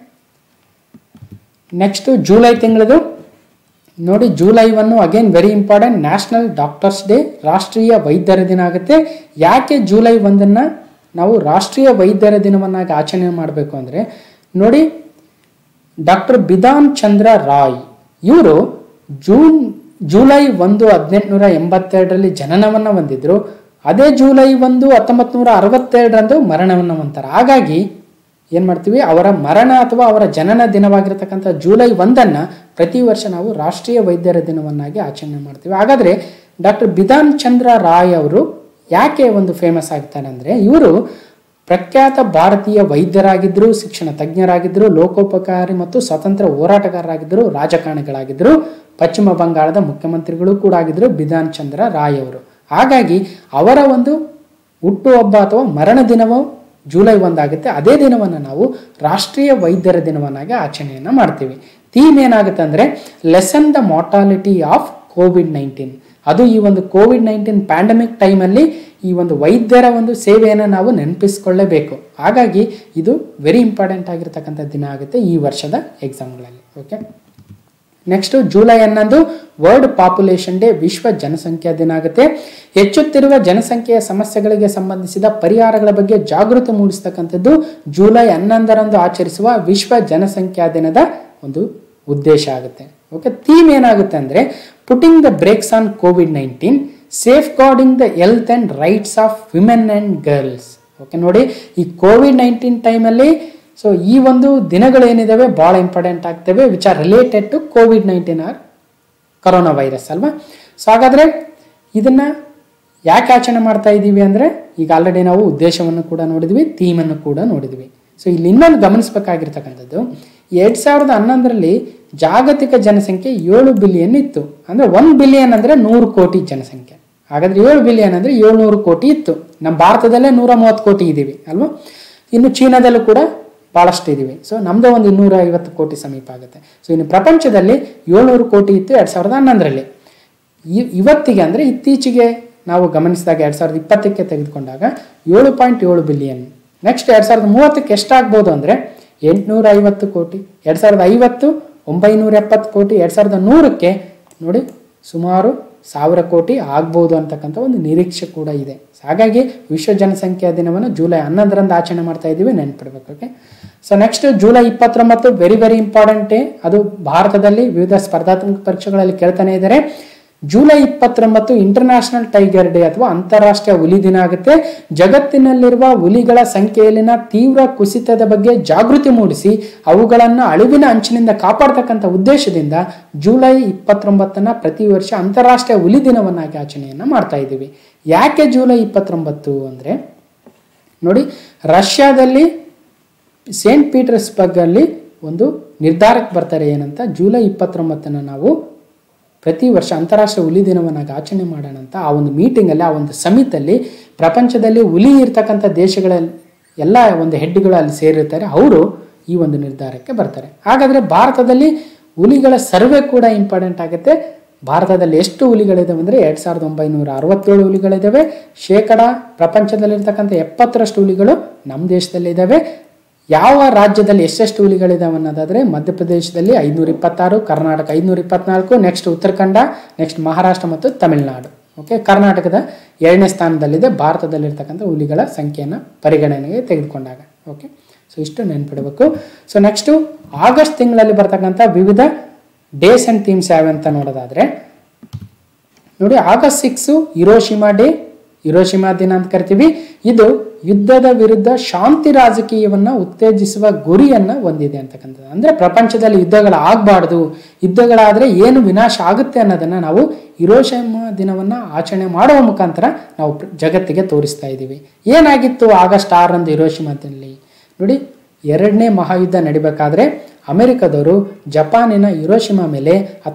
ನೆಕ್ಸ್ಟ್ ಜುಲೈ ತಿಂಗಳದು ನೋಡಿ, July 1 again very important, national doctors day, ರಾಷ್ಟ್ರೀಯ ವೈದ್ಯರ ದಿನ ಆಗುತ್ತೆ. ಯಾಕೆ ಜುಲೈ 1 ನಾವು ರಾಷ್ಟ್ರೀಯ ವೈದ್ಯರ ದಿನವನ್ನಾಗಿ ಆಚರಣೆ ಮಾಡಬೇಕು ಅಂದರೆ ನೋಡಿ, ಡಾಕ್ಟರ್ ಬಿಧಾನ್ ಚಂದ್ರ ರಾಯ್ ಇವರು ಜುಲೈ 1 1882 ಜನನವನ್ನು ಹೊಂದಿದ್ರು. ಅದೇ ಜುಲೈ 1 1962 ಮರಣವನ್ನು ಹೊಂತಾರೆ. ಹಾಗಾಗಿ ಏನು ಮಾಡ್ತೀವಿ, ಅವರ ಮರಣ ಅಥವಾ ಅವರ ಜನನ ದಿನವಾಗಿರ್ತಕ್ಕಂಥ ಜುಲೈ 1 ಪ್ರತಿ ವರ್ಷ ನಾವು ರಾಷ್ಟ್ರೀಯ ವೈದ್ಯರ ದಿನವನ್ನಾಗಿ ಆಚರಣೆ ಮಾಡ್ತೀವಿ. ಹಾಗಾದರೆ ಡಾಕ್ಟರ್ ಬಿಧಾನ್ ಚಂದ್ರ ರಾಯ್ ಅವರು ಯಾಕೆ ಒಂದು ಫೇಮಸ್ ಆಗ್ತಾರೆ ಅಂದರೆ, ಇವರು ಪ್ರಖ್ಯಾತ ಭಾರತೀಯ ವೈದ್ಯರಾಗಿದ್ದರು, ಶಿಕ್ಷಣ ತಜ್ಞರಾಗಿದ್ದರು, ಲೋಕೋಪಕಾರಿ ಮತ್ತು ಸ್ವತಂತ್ರ ಹೋರಾಟಗಾರರಾಗಿದ್ದರು, ರಾಜಕಾರಣಿಗಳಾಗಿದ್ದರು, ಪಶ್ಚಿಮ ಬಂಗಾಳದ ಮುಖ್ಯಮಂತ್ರಿಗಳು ಕೂಡ ಆಗಿದ್ದರು ಬಿಧಾನ್ ಚಂದ್ರ ರಾಯ್ ಅವರು. ಹಾಗಾಗಿ ಅವರ ಒಂದು ಹುಟ್ಟುಹಬ್ಬ ಅಥವಾ ಮರಣ ದಿನವೂ ಜುಲೈ 1 ಆಗುತ್ತೆ. ಅದೇ ದಿನವನ್ನು ನಾವು ರಾಷ್ಟ್ರೀಯ ವೈದ್ಯರ ದಿನವನ್ನಾಗಿ ಆಚರಣೆಯನ್ನು ಮಾಡ್ತೀವಿ. ಥೀಮ್ ಏನಾಗುತ್ತೆ ಅಂದರೆ ಲೆಸನ್ ದ ಮಾರ್ಟಾಲಿಟಿ ಆಫ್ ಕೋವಿಡ್-19. ಅದು ಈ ಒಂದು ಕೋವಿಡ್-19 ಪ್ಯಾಂಡಮಿಕ್ ಟೈಮಲ್ಲಿ ಈ ಒಂದು ವೈದ್ಯರ ಒಂದು ಸೇವೆಯನ್ನು ನಾವು ನೆನಪಿಸ್ಕೊಳ್ಳೇಬೇಕು. ಹಾಗಾಗಿ ಇದು ವೆರಿ ಇಂಪಾರ್ಟೆಂಟ್ ಆಗಿರ್ತಕ್ಕಂಥ ದಿನ ಆಗುತ್ತೆ ಈ ವರ್ಷದ ಎಕ್ಸಾಮ್ಗಳಲ್ಲಿ. Okay, next July 11 world population day, ವಿಶ್ವ ಜನಸಂಖ್ಯಾ ದಿನ ಆಗುತ್ತೆ. ಹೆಚ್ಚುತ್ತಿರುವ ಜನಸಂಖ್ಯೆಯ ಸಮಸ್ಯೆಗಳಿಗೆ ಸಂಬಂಧಿಸಿದ ಪರಿಹಾರಗಳ ಬಗ್ಗೆ ಜಾಗೃತಿ ಮೂಡಿಸ್ತಕ್ಕಂಥದ್ದು ಜುಲೈ 11 ಆಚರಿಸುವ ವಿಶ್ವ ಜನಸಂಖ್ಯಾ ದಿನದ ಒಂದು ಉದ್ದೇಶ ಆಗುತ್ತೆ. ಓಕೆ, ಥೀಮ್ ಏನಾಗುತ್ತೆ ಅಂದರೆ ಪುಟಿಂಗ್ ದ ಬ್ರೇಕ್ಸ್ ಆನ್ ಕೋವಿಡ್-19, safeguarding the health and rights of women and girls. Okay ನೋಡಿ, ಈ ಕೋವಿಡ್-19 ಟೈಮಲ್ಲಿ ಸೊ ಈ ಒಂದು ದಿನಗಳೇನಿದ್ದಾವೆ ಭಾಳ ಇಂಪಾರ್ಟೆಂಟ್ ಆಗ್ತವೆ, ವಿಚ್ ಆರ್ ರಿಲೇಟೆಡ್ ಟು ಕೋವಿಡ್-19 ಆರ್ ಕರೋನಾ ವೈರಸ್ ಅಲ್ವಾ. ಸೊ ಹಾಗಾದರೆ ಇದನ್ನು ಯಾಕೆ ಆಚರಣೆ ಮಾಡ್ತಾ ಇದ್ದೀವಿ ಅಂದರೆ ಈಗ ಆಲ್ರೆಡಿ ನಾವು ಉದ್ದೇಶವನ್ನು ಕೂಡ ನೋಡಿದ್ವಿ, ಥೀಮನ್ನು ಕೂಡ ನೋಡಿದ್ವಿ. ಸೊ ಇಲ್ಲಿ ಇನ್ನೊಂದು ಗಮನಿಸಬೇಕಾಗಿರ್ತಕ್ಕಂಥದ್ದು 2011ರಲ್ಲಿ ಜಾಗತಿಕ ಜನಸಂಖ್ಯೆ 7 ಬಿಲಿಯನ್ ಇತ್ತು. ಅಂದರೆ 1 ಬಿಲಿಯನ್ ಅಂದರೆ 100 ಕೋಟಿ ಜನಸಂಖ್ಯೆ. ಹಾಗಾದರೆ 7 ಬಿಲಿಯನ್ ಅಂದರೆ 700 ಕೋಟಿ ಇತ್ತು. ನಮ್ಮ ಭಾರತದಲ್ಲೇ 130 ಕೋಟಿ ಇದ್ದೀವಿ ಅಲ್ವಾ. ಇನ್ನು ಚೀನಾದಲ್ಲೂ ಕೂಡ ಭಾಳಷ್ಟು ಇದ್ದೀವಿ. ಸೊ ನಮ್ಮದು ಒಂದು 250 ಕೋಟಿ ಸಮೀಪ ಆಗುತ್ತೆ. ಸೊ ಇನ್ನು ಪ್ರಪಂಚದಲ್ಲಿ 700 ಕೋಟಿ ಇತ್ತು 2011ರಲ್ಲಿ. ಇವತ್ತಿಗೆ ಅಂದರೆ ಇತ್ತೀಚೆಗೆ ನಾವು ಗಮನಿಸಿದಾಗ 2020ಕ್ಕೆ ತೆಗೆದುಕೊಂಡಾಗ 7.7 ಬಿಲಿಯನ್. ನೆಕ್ಸ್ಟ್ 2030ಕ್ಕೆ ಎಷ್ಟಾಗ್ಬೋದು ಅಂದರೆ 850 ಕೋಟಿ, 2050 970 ಕೋಟಿ, 2100ಕ್ಕೆ ನೋಡಿ ಸುಮಾರು 1000 ಕೋಟಿ ಆಗ್ಬೋದು ಅಂತಕ್ಕಂಥ ಒಂದು ನಿರೀಕ್ಷೆ ಕೂಡ ಇದೆ. ಹಾಗಾಗಿ ವಿಶ್ವ ಜನಸಂಖ್ಯಾ ದಿನವನ್ನು ಜುಲೈ 11 ಆಚರಣೆ ಮಾಡ್ತಾ ಇದ್ದೀವಿ, ನೆನ್ಪಿಡ್ಬೇಕು. Okay, so next July 29 very very important day. ಅದು ಭಾರತದಲ್ಲಿ ವಿವಿಧ ಸ್ಪರ್ಧಾತ್ಮಕ ಪರೀಕ್ಷೆಗಳಲ್ಲಿ ಕೇಳ್ತಾನೆ ಇದ್ದಾರೆ. ಜುಲೈ 29 ಇಂಟರ್ನ್ಯಾಷನಲ್ ಟೈಗರ್ ಡೇ ಅಥವಾ ಅಂತಾರಾಷ್ಟ್ರೀಯ ಹುಲಿ ದಿನ ಆಗುತ್ತೆ. ಜಗತ್ತಿನಲ್ಲಿರುವ ಹುಲಿಗಳ ಸಂಖ್ಯೆಯಲ್ಲಿನ ತೀವ್ರ ಕುಸಿತದ ಬಗ್ಗೆ ಜಾಗೃತಿ ಮೂಡಿಸಿ ಅವುಗಳನ್ನು ಅಳಿವಿನ ಅಂಚಿನಿಂದ ಕಾಪಾಡ್ತಕ್ಕಂಥ ಉದ್ದೇಶದಿಂದ ಜುಲೈ 29 ಪ್ರತಿ ವರ್ಷ ಅಂತಾರಾಷ್ಟ್ರೀಯ ಹುಲಿ ದಿನವನ್ನಾಗಿ ಆಚರಣೆಯನ್ನು ಮಾಡ್ತಾ ಇದ್ದೀವಿ. ಯಾಕೆ ಜುಲೈ 29 ಅಂದರೆ ನೋಡಿ, ರಷ್ಯಾದಲ್ಲಿ ಸೇಂಟ್ ಪೀಟರ್ಸ್ಬರ್ಗ್ ಅಲ್ಲಿ ಒಂದು ನಿರ್ಧಾರಕ್ಕೆ ಬರ್ತಾರೆ. ಏನಂತ, ಜುಲೈ 29 ನಾವು ಪ್ರತಿ ವರ್ಷ ಅಂತಾರಾಷ್ಟ್ರೀಯ ಹುಲಿ ದಿನವನ್ನಾಗಿ ಆಚರಣೆ ಮಾಡೋಣ ಅಂತ. ಆ ಒಂದು ಮೀಟಿಂಗಲ್ಲಿ, ಆ ಒಂದು ಸಮಿತಲ್ಲಿ ಪ್ರಪಂಚದಲ್ಲಿ ಹುಲಿ ಇರ್ತಕ್ಕಂಥ ದೇಶಗಳ ಎಲ್ಲ ಒಂದು ಹೆಡ್ಗಳು ಅಲ್ಲಿ ಸೇರಿರ್ತಾರೆ. ಅವರು ಈ ಒಂದು ನಿರ್ಧಾರಕ್ಕೆ ಬರ್ತಾರೆ. ಹಾಗಾದರೆ ಭಾರತದಲ್ಲಿ ಹುಲಿಗಳ ಸರ್ವೆ ಕೂಡ ಇಂಪಾರ್ಟೆಂಟ್ ಆಗುತ್ತೆ. ಭಾರತದಲ್ಲಿ ಎಷ್ಟು ಹುಲಿಗಳಿದಾವೆ ಅಂದರೆ 2967 ಹುಲಿಗಳಿದ್ದಾವೆ. ಪ್ರಪಂಚದಲ್ಲಿರ್ತಕ್ಕಂಥ 70% ಹುಲಿಗಳು ನಮ್ಮ ದೇಶದಲ್ಲಿದ್ದಾವೆ. ಯಾವ ರಾಜ್ಯದಲ್ಲಿ ಎಷ್ಟೆಷ್ಟು ಹುಲಿಗಳಿದಾವೆ ಅನ್ನೋದಾದರೆ ಮಧ್ಯಪ್ರದೇಶದಲ್ಲಿ 526, ಕರ್ನಾಟಕ 524, ನೆಕ್ಸ್ಟ್ ಉತ್ತರಾಖಂಡ, ನೆಕ್ಸ್ಟ್ ಮಹಾರಾಷ್ಟ್ರ ಮತ್ತು ತಮಿಳುನಾಡು. ಓಕೆ, ಕರ್ನಾಟಕದ 2ನೇ ಸ್ಥಾನದಲ್ಲಿದೆ ಭಾರತದಲ್ಲಿರ್ತಕ್ಕಂಥ ಹುಲಿಗಳ ಸಂಖ್ಯೆಯನ್ನು ಪರಿಗಣನೆಗೆ ತೆಗೆದುಕೊಂಡಾಗ. ಓಕೆ, ಸೊ ಇಷ್ಟು ನೆನ್ಪಿಡಬೇಕು. ಸೊ ನೆಕ್ಸ್ಟು ಆಗಸ್ಟ್ ತಿಂಗಳಲ್ಲಿ ಬರ್ತಕ್ಕಂಥ ವಿವಿಧ ಡೇಸ್ ಆ್ಯಂಡ್ ಥೀಮ್ಸ್ ಯಾವಂತ ನೋಡೋದಾದರೆ ನೋಡಿ, ಆಗಸ್ಟ್ 6 ಹಿರೋಶಿಮಾ ಡೇ, ಹಿರೋಶಿಮಾ ದಿನ ಅಂತ ಕರಿತೀವಿ. ಇದು ಯುದ್ಧದ ವಿರುದ್ಧ ಶಾಂತಿ ರಾಜಕೀಯವನ್ನು ಉತ್ತೇಜಿಸುವ ಗುರಿಯನ್ನು ಹೊಂದಿದೆ ಅಂತಕ್ಕಂಥದ್ದು. ಅಂದರೆ ಪ್ರಪಂಚದಲ್ಲಿ ಯುದ್ಧಗಳಾಗಬಾರ್ದು, ಯುದ್ಧಗಳಾದರೆ ಏನು ವಿನಾಶ ಆಗುತ್ತೆ ಅನ್ನೋದನ್ನು ನಾವು ಹಿರೋಶಿಮಾ ದಿನವನ್ನು ಆಚರಣೆ ಮಾಡುವ ಮುಖಾಂತರ ನಾವು ಜಗತ್ತಿಗೆ ತೋರಿಸ್ತಾ ಇದ್ದೀವಿ. ಏನಾಗಿತ್ತು ಆಗಸ್ಟ್ 6 ಹಿರೋಶಿಮಾದಲ್ಲಿ ನೋಡಿ, 2ನೇ ಮಹಾಯುದ್ಧ ನಡಿಬೇಕಾದ್ರೆ ಅಮೆರಿಕದವರು ಜಪಾನಿನ ಹಿರೋಶಿಮಾ ಮೇಲೆ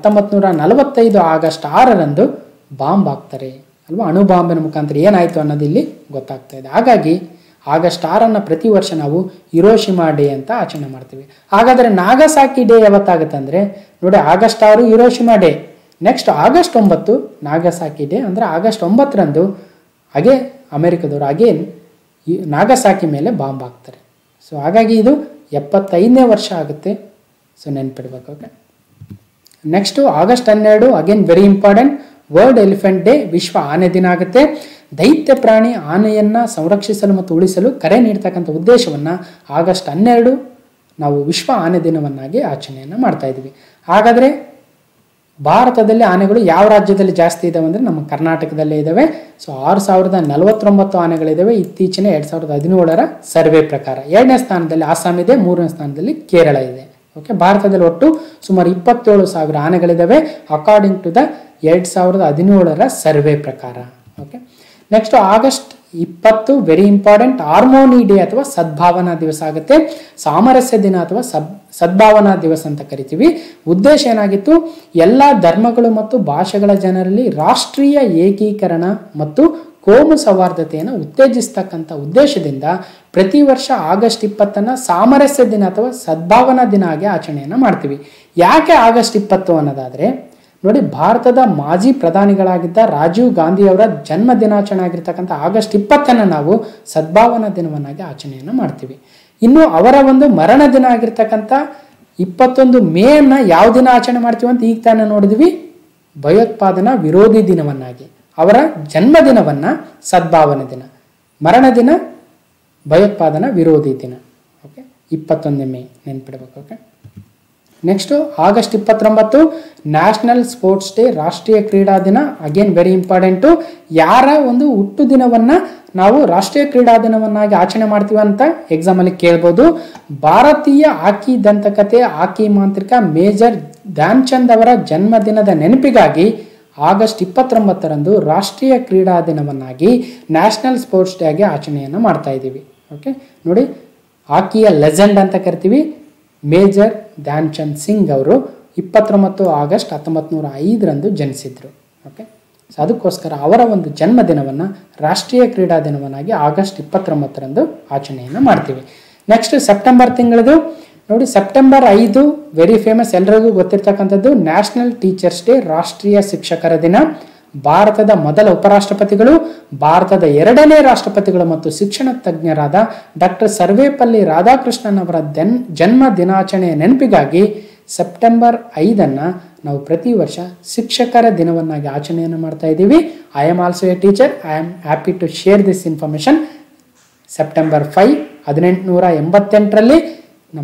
1945 ಆಗಸ್ಟ್ 6 ಬಾಂಬ್ ಹಾಕ್ತಾರೆ ಅಲ್ವಾ. ಅಣು ಬಾಂಬಿನ ಮುಖಾಂತರ ಏನಾಯಿತು ಅನ್ನೋದು ಇಲ್ಲಿ ಗೊತ್ತಾಗ್ತಾ ಇದೆ. ಹಾಗಾಗಿ ಆಗಸ್ಟ್ 6 ಪ್ರತಿ ವರ್ಷ ನಾವು ಹಿರೋಶಿಮಾ ಡೇ ಅಂತ ಆಚರಣೆ ಮಾಡ್ತೀವಿ. ಹಾಗಾದರೆ ನಾಗಸಾಕಿ ಡೇ ಯಾವತ್ತಾಗುತ್ತೆ ಅಂದರೆ ನೋಡಿ, August 6 Hiroshima day, next August 9 Nagasaki day. ಅಂದರೆ ಆಗಸ್ಟ್ 9 ಹಾಗೆ ಅಮೆರಿಕದವರು ಅಗೇನ್ ನಾಗಸಾಕಿ ಮೇಲೆ ಬಾಂಬ್ ಹಾಕ್ತಾರೆ. ಸೊ ಹಾಗಾಗಿ ಇದು 75ನೇ ವರ್ಷ ಆಗುತ್ತೆ. ಸೊ ನೆನ್ಪಿಡ್ಬೇಕು. Okay, next August 12 again very important, world elephant day, ವಿಶ್ವ ಆನೆ ದಿನ ಆಗುತ್ತೆ. ದೈತ್ಯ ಪ್ರಾಣಿ ಆನೆಯನ್ನು ಸಂರಕ್ಷಿಸಲು ಮತ್ತು ಉಳಿಸಲು ಕರೆ ನೀಡ್ತಕ್ಕಂಥ ಉದ್ದೇಶವನ್ನು ಆಗಸ್ಟ್ 12 ನಾವು ವಿಶ್ವ ಆನೆ ದಿನವನ್ನಾಗಿ ಆಚರಣೆಯನ್ನು ಮಾಡ್ತಾ ಇದ್ವಿ. ಹಾಗಾದರೆ ಭಾರತದಲ್ಲಿ ಆನೆಗಳು ಯಾವ ರಾಜ್ಯದಲ್ಲಿ ಜಾಸ್ತಿ ಇದ್ದಾವೆ ಅಂದರೆ ನಮ್ಮ ಕರ್ನಾಟಕದಲ್ಲೇ ಇದ್ದಾವೆ. ಸೊ 6049 ಆನೆಗಳಿದ್ದಾವೆ ಇತ್ತೀಚಿನ 2017 ಸರ್ವೆ ಪ್ರಕಾರ. 2ನೇ ಸ್ಥಾನದಲ್ಲಿ ಆಸಾಮ್ ಇದೆ, 3ನೇ ಸ್ಥಾನದಲ್ಲಿ ಕೇರಳ ಇದೆ. ಓಕೆ, ಭಾರತದಲ್ಲಿ ಒಟ್ಟು ಸುಮಾರು 27,000 ಆನೆಗಳಿದ್ದಾವೆ ಅಕಾರ್ಡಿಂಗ್ ಟು ದ 2017 ಸರ್ವೆ ಪ್ರಕಾರ. Okay, next August 20 very important, harmony day ಅಥವಾ ಸದ್ಭಾವನಾ ದಿವಸ ಆಗುತ್ತೆ. ಸಾಮರಸ್ಯ ದಿನ ಅಥವಾ ಸದ್ಭಾವನಾ ದಿವಸ ಅಂತ ಕರಿತೀವಿ. ಉದ್ದೇಶ ಏನಾಗಿತ್ತು, ಎಲ್ಲ ಧರ್ಮಗಳು ಮತ್ತು ಭಾಷೆಗಳ ಜನರಲ್ಲಿ ರಾಷ್ಟ್ರೀಯ ಏಕೀಕರಣ ಮತ್ತು ಕೋಮು ಸೌಹಾರ್ದತೆಯನ್ನು ಉತ್ತೇಜಿಸ್ತಕ್ಕಂಥ ಉದ್ದೇಶದಿಂದ ಪ್ರತಿ ವರ್ಷ ಆಗಸ್ಟ್ 20 ಸಾಮರಸ್ಯ ದಿನ ಅಥವಾ ಸದ್ಭಾವನಾ ದಿನ ಆಗಿ ಆಚರಣೆಯನ್ನು ಮಾಡ್ತೀವಿ. ಯಾಕೆ ಆಗಸ್ಟ್ 20 ಅನ್ನೋದಾದರೆ ನೋಡಿ, ಭಾರತದ ಮಾಜಿ ಪ್ರಧಾನಿಗಳಾಗಿದ್ದ ರಾಜೀವ್ ಗಾಂಧಿ ಅವರ ಜನ್ಮ ದಿನಾಚರಣೆ ಆಗಿರ್ತಕ್ಕಂಥ ಆಗಸ್ಟ್ 20 ನಾವು ಸದ್ಭಾವನಾ ದಿನವನ್ನಾಗಿ ಆಚರಣೆಯನ್ನು ಮಾಡ್ತೀವಿ. ಇನ್ನು ಅವರ ಒಂದು ಮರಣ ದಿನ ಆಗಿರ್ತಕ್ಕಂಥ 21 ಮೇಯನ್ನು ಯಾವ ದಿನ ಆಚರಣೆ ಮಾಡ್ತೀವಿ ಅಂತ ಈಗ ತಾನೇ ನೋಡಿದ್ವಿ, ಭಯೋತ್ಪಾದನಾ ವಿರೋಧಿ ದಿನವನ್ನಾಗಿ. ಅವರ ಜನ್ಮದಿನವನ್ನು ಸದ್ಭಾವನಾ ದಿನ, ಮರಣ ದಿನ ಭಯೋತ್ಪಾದನಾ ವಿರೋಧಿ ದಿನ. ಓಕೆ, 21 ಮೇ ನೆನ್ಪಿಡಬೇಕು. Okay, next August 29 national sports day, ರಾಷ್ಟ್ರೀಯ ಕ್ರೀಡಾ ದಿನ. ಅಗೇನ್ ವೆರಿ ಇಂಪಾರ್ಟೆಂಟು, ಯಾರ ಒಂದು ಹುಟ್ಟು ದಿನವನ್ನು ನಾವು ರಾಷ್ಟ್ರೀಯ ಕ್ರೀಡಾ ದಿನವನ್ನಾಗಿ ಆಚರಣೆ ಮಾಡ್ತೀವಿ ಅಂತ ಎಕ್ಸಾಮಲ್ಲಿ ಕೇಳ್ಬೋದು. ಭಾರತೀಯ ಹಾಕಿ ದಂತಕತೆ, ಹಾಕಿ ಮಾಂತ್ರಿಕ ಮೇಜರ್ ಧ್ಯಾನ್ ಚಂದ್ ಅವರ ಜನ್ಮದಿನದ ನೆನಪಿಗಾಗಿ ಆಗಸ್ಟ್ 29 ರಾಷ್ಟ್ರೀಯ ಕ್ರೀಡಾ ದಿನವನ್ನಾಗಿ ನ್ಯಾಷನಲ್ ಸ್ಪೋರ್ಟ್ಸ್ ಡೇ ಆಗಿ ಆಚರಣೆಯನ್ನು ಮಾಡ್ತಾ ಇದ್ದೀವಿ. ಓಕೆ, ನೋಡಿ, ಹಾಕಿಯ ಲೆಜೆಂಡ್ ಅಂತ ಕರಿತೀವಿ ಮೇಜರ್ ಧ್ಯಾನ್ ಚಂದ್ ಸಿಂಗ್ ಅವರು 29 ಆಗಸ್ಟ್ 1905 ಜನಿಸಿದ್ರು. ಓಕೆ, ಸೊ ಅದಕ್ಕೋಸ್ಕರ ಅವರ ಒಂದು ಜನ್ಮದಿನವನ್ನು ರಾಷ್ಟ್ರೀಯ ಕ್ರೀಡಾ ದಿನವನ್ನಾಗಿ ಆಗಸ್ಟ್ 29 ಆಚರಣೆಯನ್ನು ಮಾಡ್ತೀವಿ. ನೆಕ್ಸ್ಟ್ ಸೆಪ್ಟೆಂಬರ್ ತಿಂಗಳದು ನೋಡಿ, ಸೆಪ್ಟೆಂಬರ್ 5 ವೆರಿ ಫೇಮಸ್, ಎಲ್ಲರಿಗೂ ಗೊತ್ತಿರ್ತಕ್ಕಂಥದ್ದು ನ್ಯಾಷನಲ್ ಟೀಚರ್ಸ್ ಡೇ, ರಾಷ್ಟ್ರೀಯ ಶಿಕ್ಷಕರ ದಿನ. ಭಾರತದ ಮೊದಲ ಉಪರಾಷ್ಟ್ರಪತಿಗಳು, ಭಾರತದ 2ನೇ ರಾಷ್ಟ್ರಪತಿಗಳು ಮತ್ತು ಶಿಕ್ಷಣ ತಜ್ಞರಾದ ಡಾಕ್ಟರ್ ಸರ್ವೇಪಲ್ಲಿ ರಾಧಾಕೃಷ್ಣನ್ ಅವರ ಜನ್ಮ ದಿನಾಚರಣೆಯ ನೆನಪಿಗಾಗಿ ಸೆಪ್ಟೆಂಬರ್ 5 ನಾವು ಪ್ರತಿ ವರ್ಷ ಶಿಕ್ಷಕರ ದಿನವನ್ನಾಗಿ ಆಚರಣೆಯನ್ನು ಮಾಡ್ತಾ ಇದ್ದೀವಿ. I am also a teacher, I am happy to share this information. September 5 1888 ನಮ್ಮ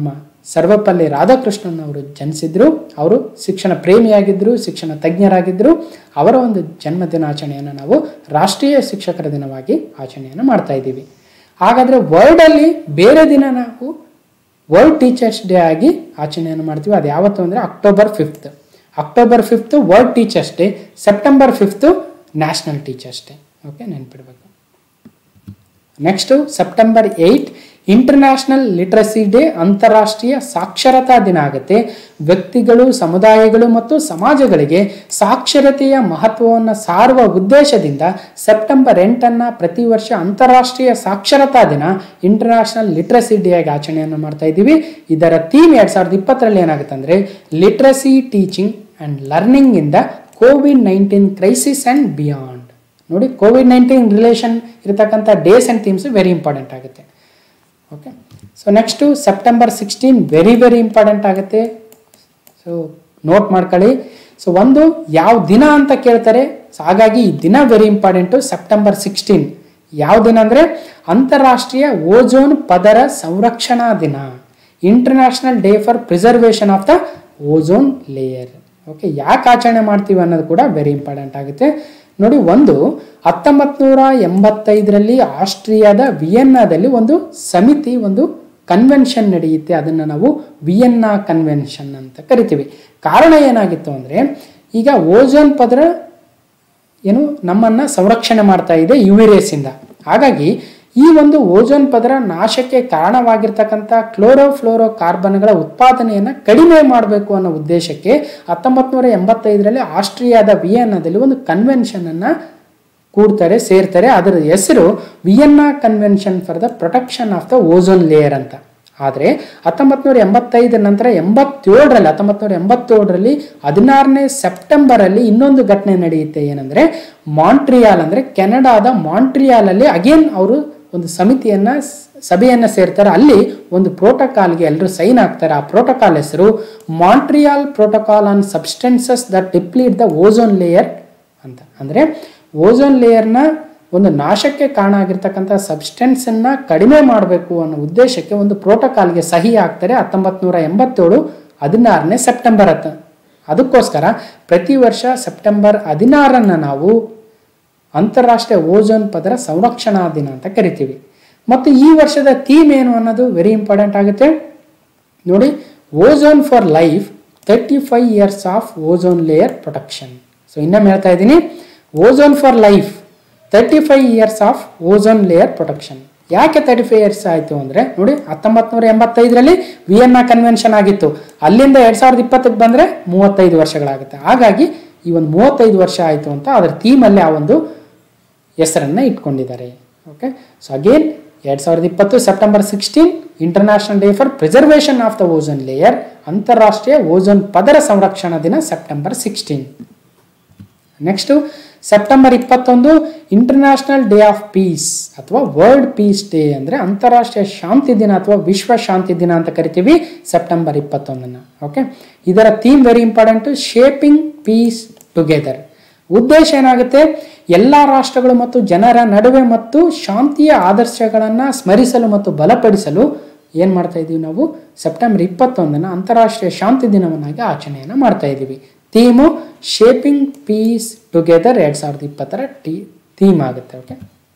ಸರ್ವಪಲ್ಲಿ ರಾಧಾಕೃಷ್ಣನ್ ಅವರು ಜನಿಸಿದ್ರು. ಅವರು ಶಿಕ್ಷಣ ಪ್ರೇಮಿಯಾಗಿದ್ದರು, ಶಿಕ್ಷಣ ತಜ್ಞರಾಗಿದ್ದರು. ಅವರ ಒಂದು ಜನ್ಮದಿನಾಚರಣೆಯನ್ನು ನಾವು ರಾಷ್ಟ್ರೀಯ ಶಿಕ್ಷಕರ ದಿನವಾಗಿ ಆಚರಣೆಯನ್ನು ಮಾಡ್ತಾ ಇದ್ದೀವಿ. ಹಾಗಾದರೆ ವರ್ಲ್ಡಲ್ಲಿ ಬೇರೆ ದಿನ ನಾವು ವರ್ಲ್ಡ್ ಟೀಚರ್ಸ್ ಡೇ ಆಗಿ ಆಚರಣೆಯನ್ನು ಮಾಡ್ತೀವಿ. ಅದು ಯಾವತ್ತು ಅಂದರೆ October 5. October 5 world teachers day, September 5 national teachers day. Okay, ನೆನ್ಪಿಡ್ಬೇಕು. Next September 8 international literacy day, ಅಂತಾರಾಷ್ಟ್ರೀಯ ಸಾಕ್ಷರತಾ ದಿನ ಆಗುತ್ತೆ. ವ್ಯಕ್ತಿಗಳು, ಸಮುದಾಯಗಳು ಮತ್ತು ಸಮಾಜಗಳಿಗೆ ಸಾಕ್ಷರತೆಯ ಮಹತ್ವವನ್ನು ಸಾರುವ ಉದ್ದೇಶದಿಂದ ಸೆಪ್ಟೆಂಬರ್ 8 ಪ್ರತಿ ವರ್ಷ ಅಂತಾರಾಷ್ಟ್ರೀಯ ಸಾಕ್ಷರತಾ ದಿನ, ಇಂಟರ್ನ್ಯಾಷನಲ್ ಲಿಟ್ರಸಿ ಡೇ ಆಗಿ ಆಚರಣೆಯನ್ನು ಮಾಡ್ತಾ ಇದ್ದೀವಿ. ಇದರ ಥೀಮ್ 2020ರಲ್ಲಿ ಏನಾಗುತ್ತೆ ಅಂದರೆ literacy teaching and learning in the COVID-19 crisis and beyond. ನೋಡಿ, COVID-19 ರಿಲೇಷನ್ ಇರತಕ್ಕಂಥ days and themes very important ಆಗುತ್ತೆ. Okay, so next September 16 very important ಆಗುತ್ತೆ. ಸೊ ನೋಟ್ ಮಾಡ್ಕೊಳ್ಳಿ. ಸೊ ಒಂದು ಯಾವ ದಿನ ಅಂತ ಕೇಳ್ತಾರೆ, ಸೊ ಹಾಗಾಗಿ ಈ ದಿನ ವೆರಿ ಇಂಪಾರ್ಟೆಂಟು. ಸೆಪ್ಟೆಂಬರ್ 16 ಯಾವ ದಿನ ಅಂದರೆ ಅಂತಾರಾಷ್ಟ್ರೀಯ ಓಝೋನ್ ಪದರ ಸಂರಕ್ಷಣಾ ದಿನ, international day for preservation of the ozone layer. Okay, ಯಾಕೆ ಆಚರಣೆ ಮಾಡ್ತೀವಿ ಅನ್ನೋದು ಕೂಡ ವೆರಿ ಇಂಪಾರ್ಟೆಂಟ್ ಆಗುತ್ತೆ. ನೋಡಿ, ಒಂದು 1985ರಲ್ಲಿ ಆಸ್ಟ್ರಿಯಾದ ವಿಯೆನ್ನಾದಲ್ಲಿ ಒಂದು ಸಮಿತಿ, ಒಂದು ಕನ್ವೆನ್ಷನ್ ನಡೆಯುತ್ತೆ. ಅದನ್ನು ನಾವು ವಿಯೆನ್ನಾ ಕನ್ವೆನ್ಷನ್ ಅಂತ ಕರಿತೀವಿ. ಕಾರಣ ಏನಾಗಿತ್ತು ಅಂದರೆ, ಈಗ ಓಝೋನ್ ಪದರ ಏನು ನಮ್ಮನ್ನು ಸಂರಕ್ಷಣೆ ಮಾಡ್ತಾ ಇದೆ UV ರೇಸಿಂದ. ಹಾಗಾಗಿ ಈ ಒಂದು ಓಝೋನ್ ಪದರ ನಾಶಕ್ಕೆ ಕಾರಣವಾಗಿರ್ತಕ್ಕಂಥ ಕ್ಲೋರೋಫ್ಲೋರೋ ಕಾರ್ಬನ್ಗಳ ಉತ್ಪಾದನೆಯನ್ನು ಕಡಿಮೆ ಮಾಡಬೇಕು ಅನ್ನೋ ಉದ್ದೇಶಕ್ಕೆ 1985ರಲ್ಲಿ ಆಸ್ಟ್ರಿಯಾದ ವಿಯೆನ್ನಾದಲ್ಲಿ ಒಂದು ಕನ್ವೆನ್ಷನನ್ನು ಸೇರ್ತಾರೆ. ಅದರ ಹೆಸರು Vienna convention for the protection of the ozone layer ಅಂತ. ಆದರೆ 1985 ನಂತರ 1987ರಲ್ಲಿ 16ನೇ ಸೆಪ್ಟೆಂಬರಲ್ಲಿ ಇನ್ನೊಂದು ಘಟನೆ ನಡೆಯುತ್ತೆ. ಏನಂದರೆ ಮಾಂಟ್ರಿಯಾಲ್, ಅಂದರೆ ಕೆನಡಾದ ಮಾಂಟ್ರಿಯಾಲಲ್ಲಿ ಅಗೇನ್ ಅವರು ಒಂದು ಸಭೆಯನ್ನು ಸೇರ್ತಾರೆ. ಅಲ್ಲಿ ಒಂದು ಪ್ರೋಟೋಕಾಲ್ಗೆ ಎಲ್ಲರೂ ಸೈನ್ ಆಗ್ತಾರೆ. ಆ ಪ್ರೋಟೋಕಾಲ್ ಹೆಸರು Montreal protocol on substances that deplete the ozone layer ಅಂತ. ಅಂದರೆ ಓಝೋನ್ ಲೇಯರ್ನ ಒಂದು ನಾಶಕ್ಕೆ ಕಾರಣ ಆಗಿರ್ತಕ್ಕಂಥ ಸಬ್ಸ್ಟೆನ್ಸನ್ನು ಕಡಿಮೆ ಮಾಡಬೇಕು ಅನ್ನೋ ಉದ್ದೇಶಕ್ಕೆ ಒಂದು ಪ್ರೋಟೋಕಾಲ್ಗೆ ಸಹಿ ಆಗ್ತಾರೆ 1987 16ನೇ ಸೆಪ್ಟೆಂಬರ್. ಅದಕ್ಕೋಸ್ಕರ ಪ್ರತಿ ವರ್ಷ ಸೆಪ್ಟೆಂಬರ್ 16 ನಾವು ಅಂತಾರಾಷ್ಟ್ರೀಯ ಓಝೋನ್ ಪದರ ಸಂರಕ್ಷಣಾ ದಿನ ಅಂತ ಕರಿತೀವಿ. ಮತ್ತು ಈ ವರ್ಷದ ಥೀಮ್ ಏನು ಅನ್ನೋದು ವೆರಿ ಇಂಪಾರ್ಟೆಂಟ್ ಆಗುತ್ತೆ. ನೋಡಿ, ozone for life 35 years of ozone layer protection. So ಇನ್ನೊಮ್ಮೆ ಹೇಳ್ತಾ ಇದ್ದೀನಿ, ozone for life 35 years of ozone layer protection. ಯಾಕೆ 35 years ಆಯಿತು ಅಂದರೆ, ನೋಡಿ 1985ರಲ್ಲಿ ವಿಯೆನ್ನಾ ಕನ್ವೆನ್ಷನ್ ಆಗಿತ್ತು. ಅಲ್ಲಿಂದ 2020ಕ್ಕೆ ಬಂದರೆ 35 ವರ್ಷಗಳಾಗುತ್ತೆ. ಹಾಗಾಗಿ ಈ ಒಂದು 35 ವರ್ಷ ಆಯಿತು ಅಂತ ಅದರ ಥೀಮಲ್ಲಿ ಆ ಒಂದು ಹೆಸರನ್ನು ಇಟ್ಕೊಂಡಿದ್ದಾರೆ. Okay, so again 2020 September 16 international day for preservation of the ozone layer, ಅಂತಾರಾಷ್ಟ್ರೀಯ ಓಝೋನ್ ಪದರ ಸಂರಕ್ಷಣಾ ದಿನ September 16. Next September 21 international day of peace ಅಥವಾ ವರ್ಲ್ಡ್ ಪೀಸ್ ಡೇ, ಅಂದರೆ ಅಂತಾರಾಷ್ಟ್ರೀಯ ಶಾಂತಿ ದಿನ ಅಥವಾ ವಿಶ್ವ ಶಾಂತಿ ದಿನ ಅಂತ ಕರಿತೀವಿ ಸೆಪ್ಟೆಂಬರ್ 21. ಓಕೆ, ಇದರ theme very important, shaping peace together. ಉದ್ದೇಶ ಏನಾಗುತ್ತೆ, ಎಲ್ಲ ರಾಷ್ಟ್ರಗಳು ಮತ್ತು ಜನರ ನಡುವೆ ಮತ್ತು ಶಾಂತಿಯ ಆದರ್ಶಗಳನ್ನು ಸ್ಮರಿಸಲು ಮತ್ತು ಬಲಪಡಿಸಲು ಏನು ಮಾಡ್ತಾ ಇದ್ದೀವಿ ನಾವು ಸೆಪ್ಟೆಂಬರ್ 21 ಅಂತಾರಾಷ್ಟ್ರೀಯ ಶಾಂತಿ ದಿನವನ್ನಾಗಿ ಆಚರಣೆಯನ್ನು ಮಾಡ್ತಾ ಇದ್ದೀವಿ. Theme shaping peace together 2020 theme ಆಗುತ್ತೆ. Okay,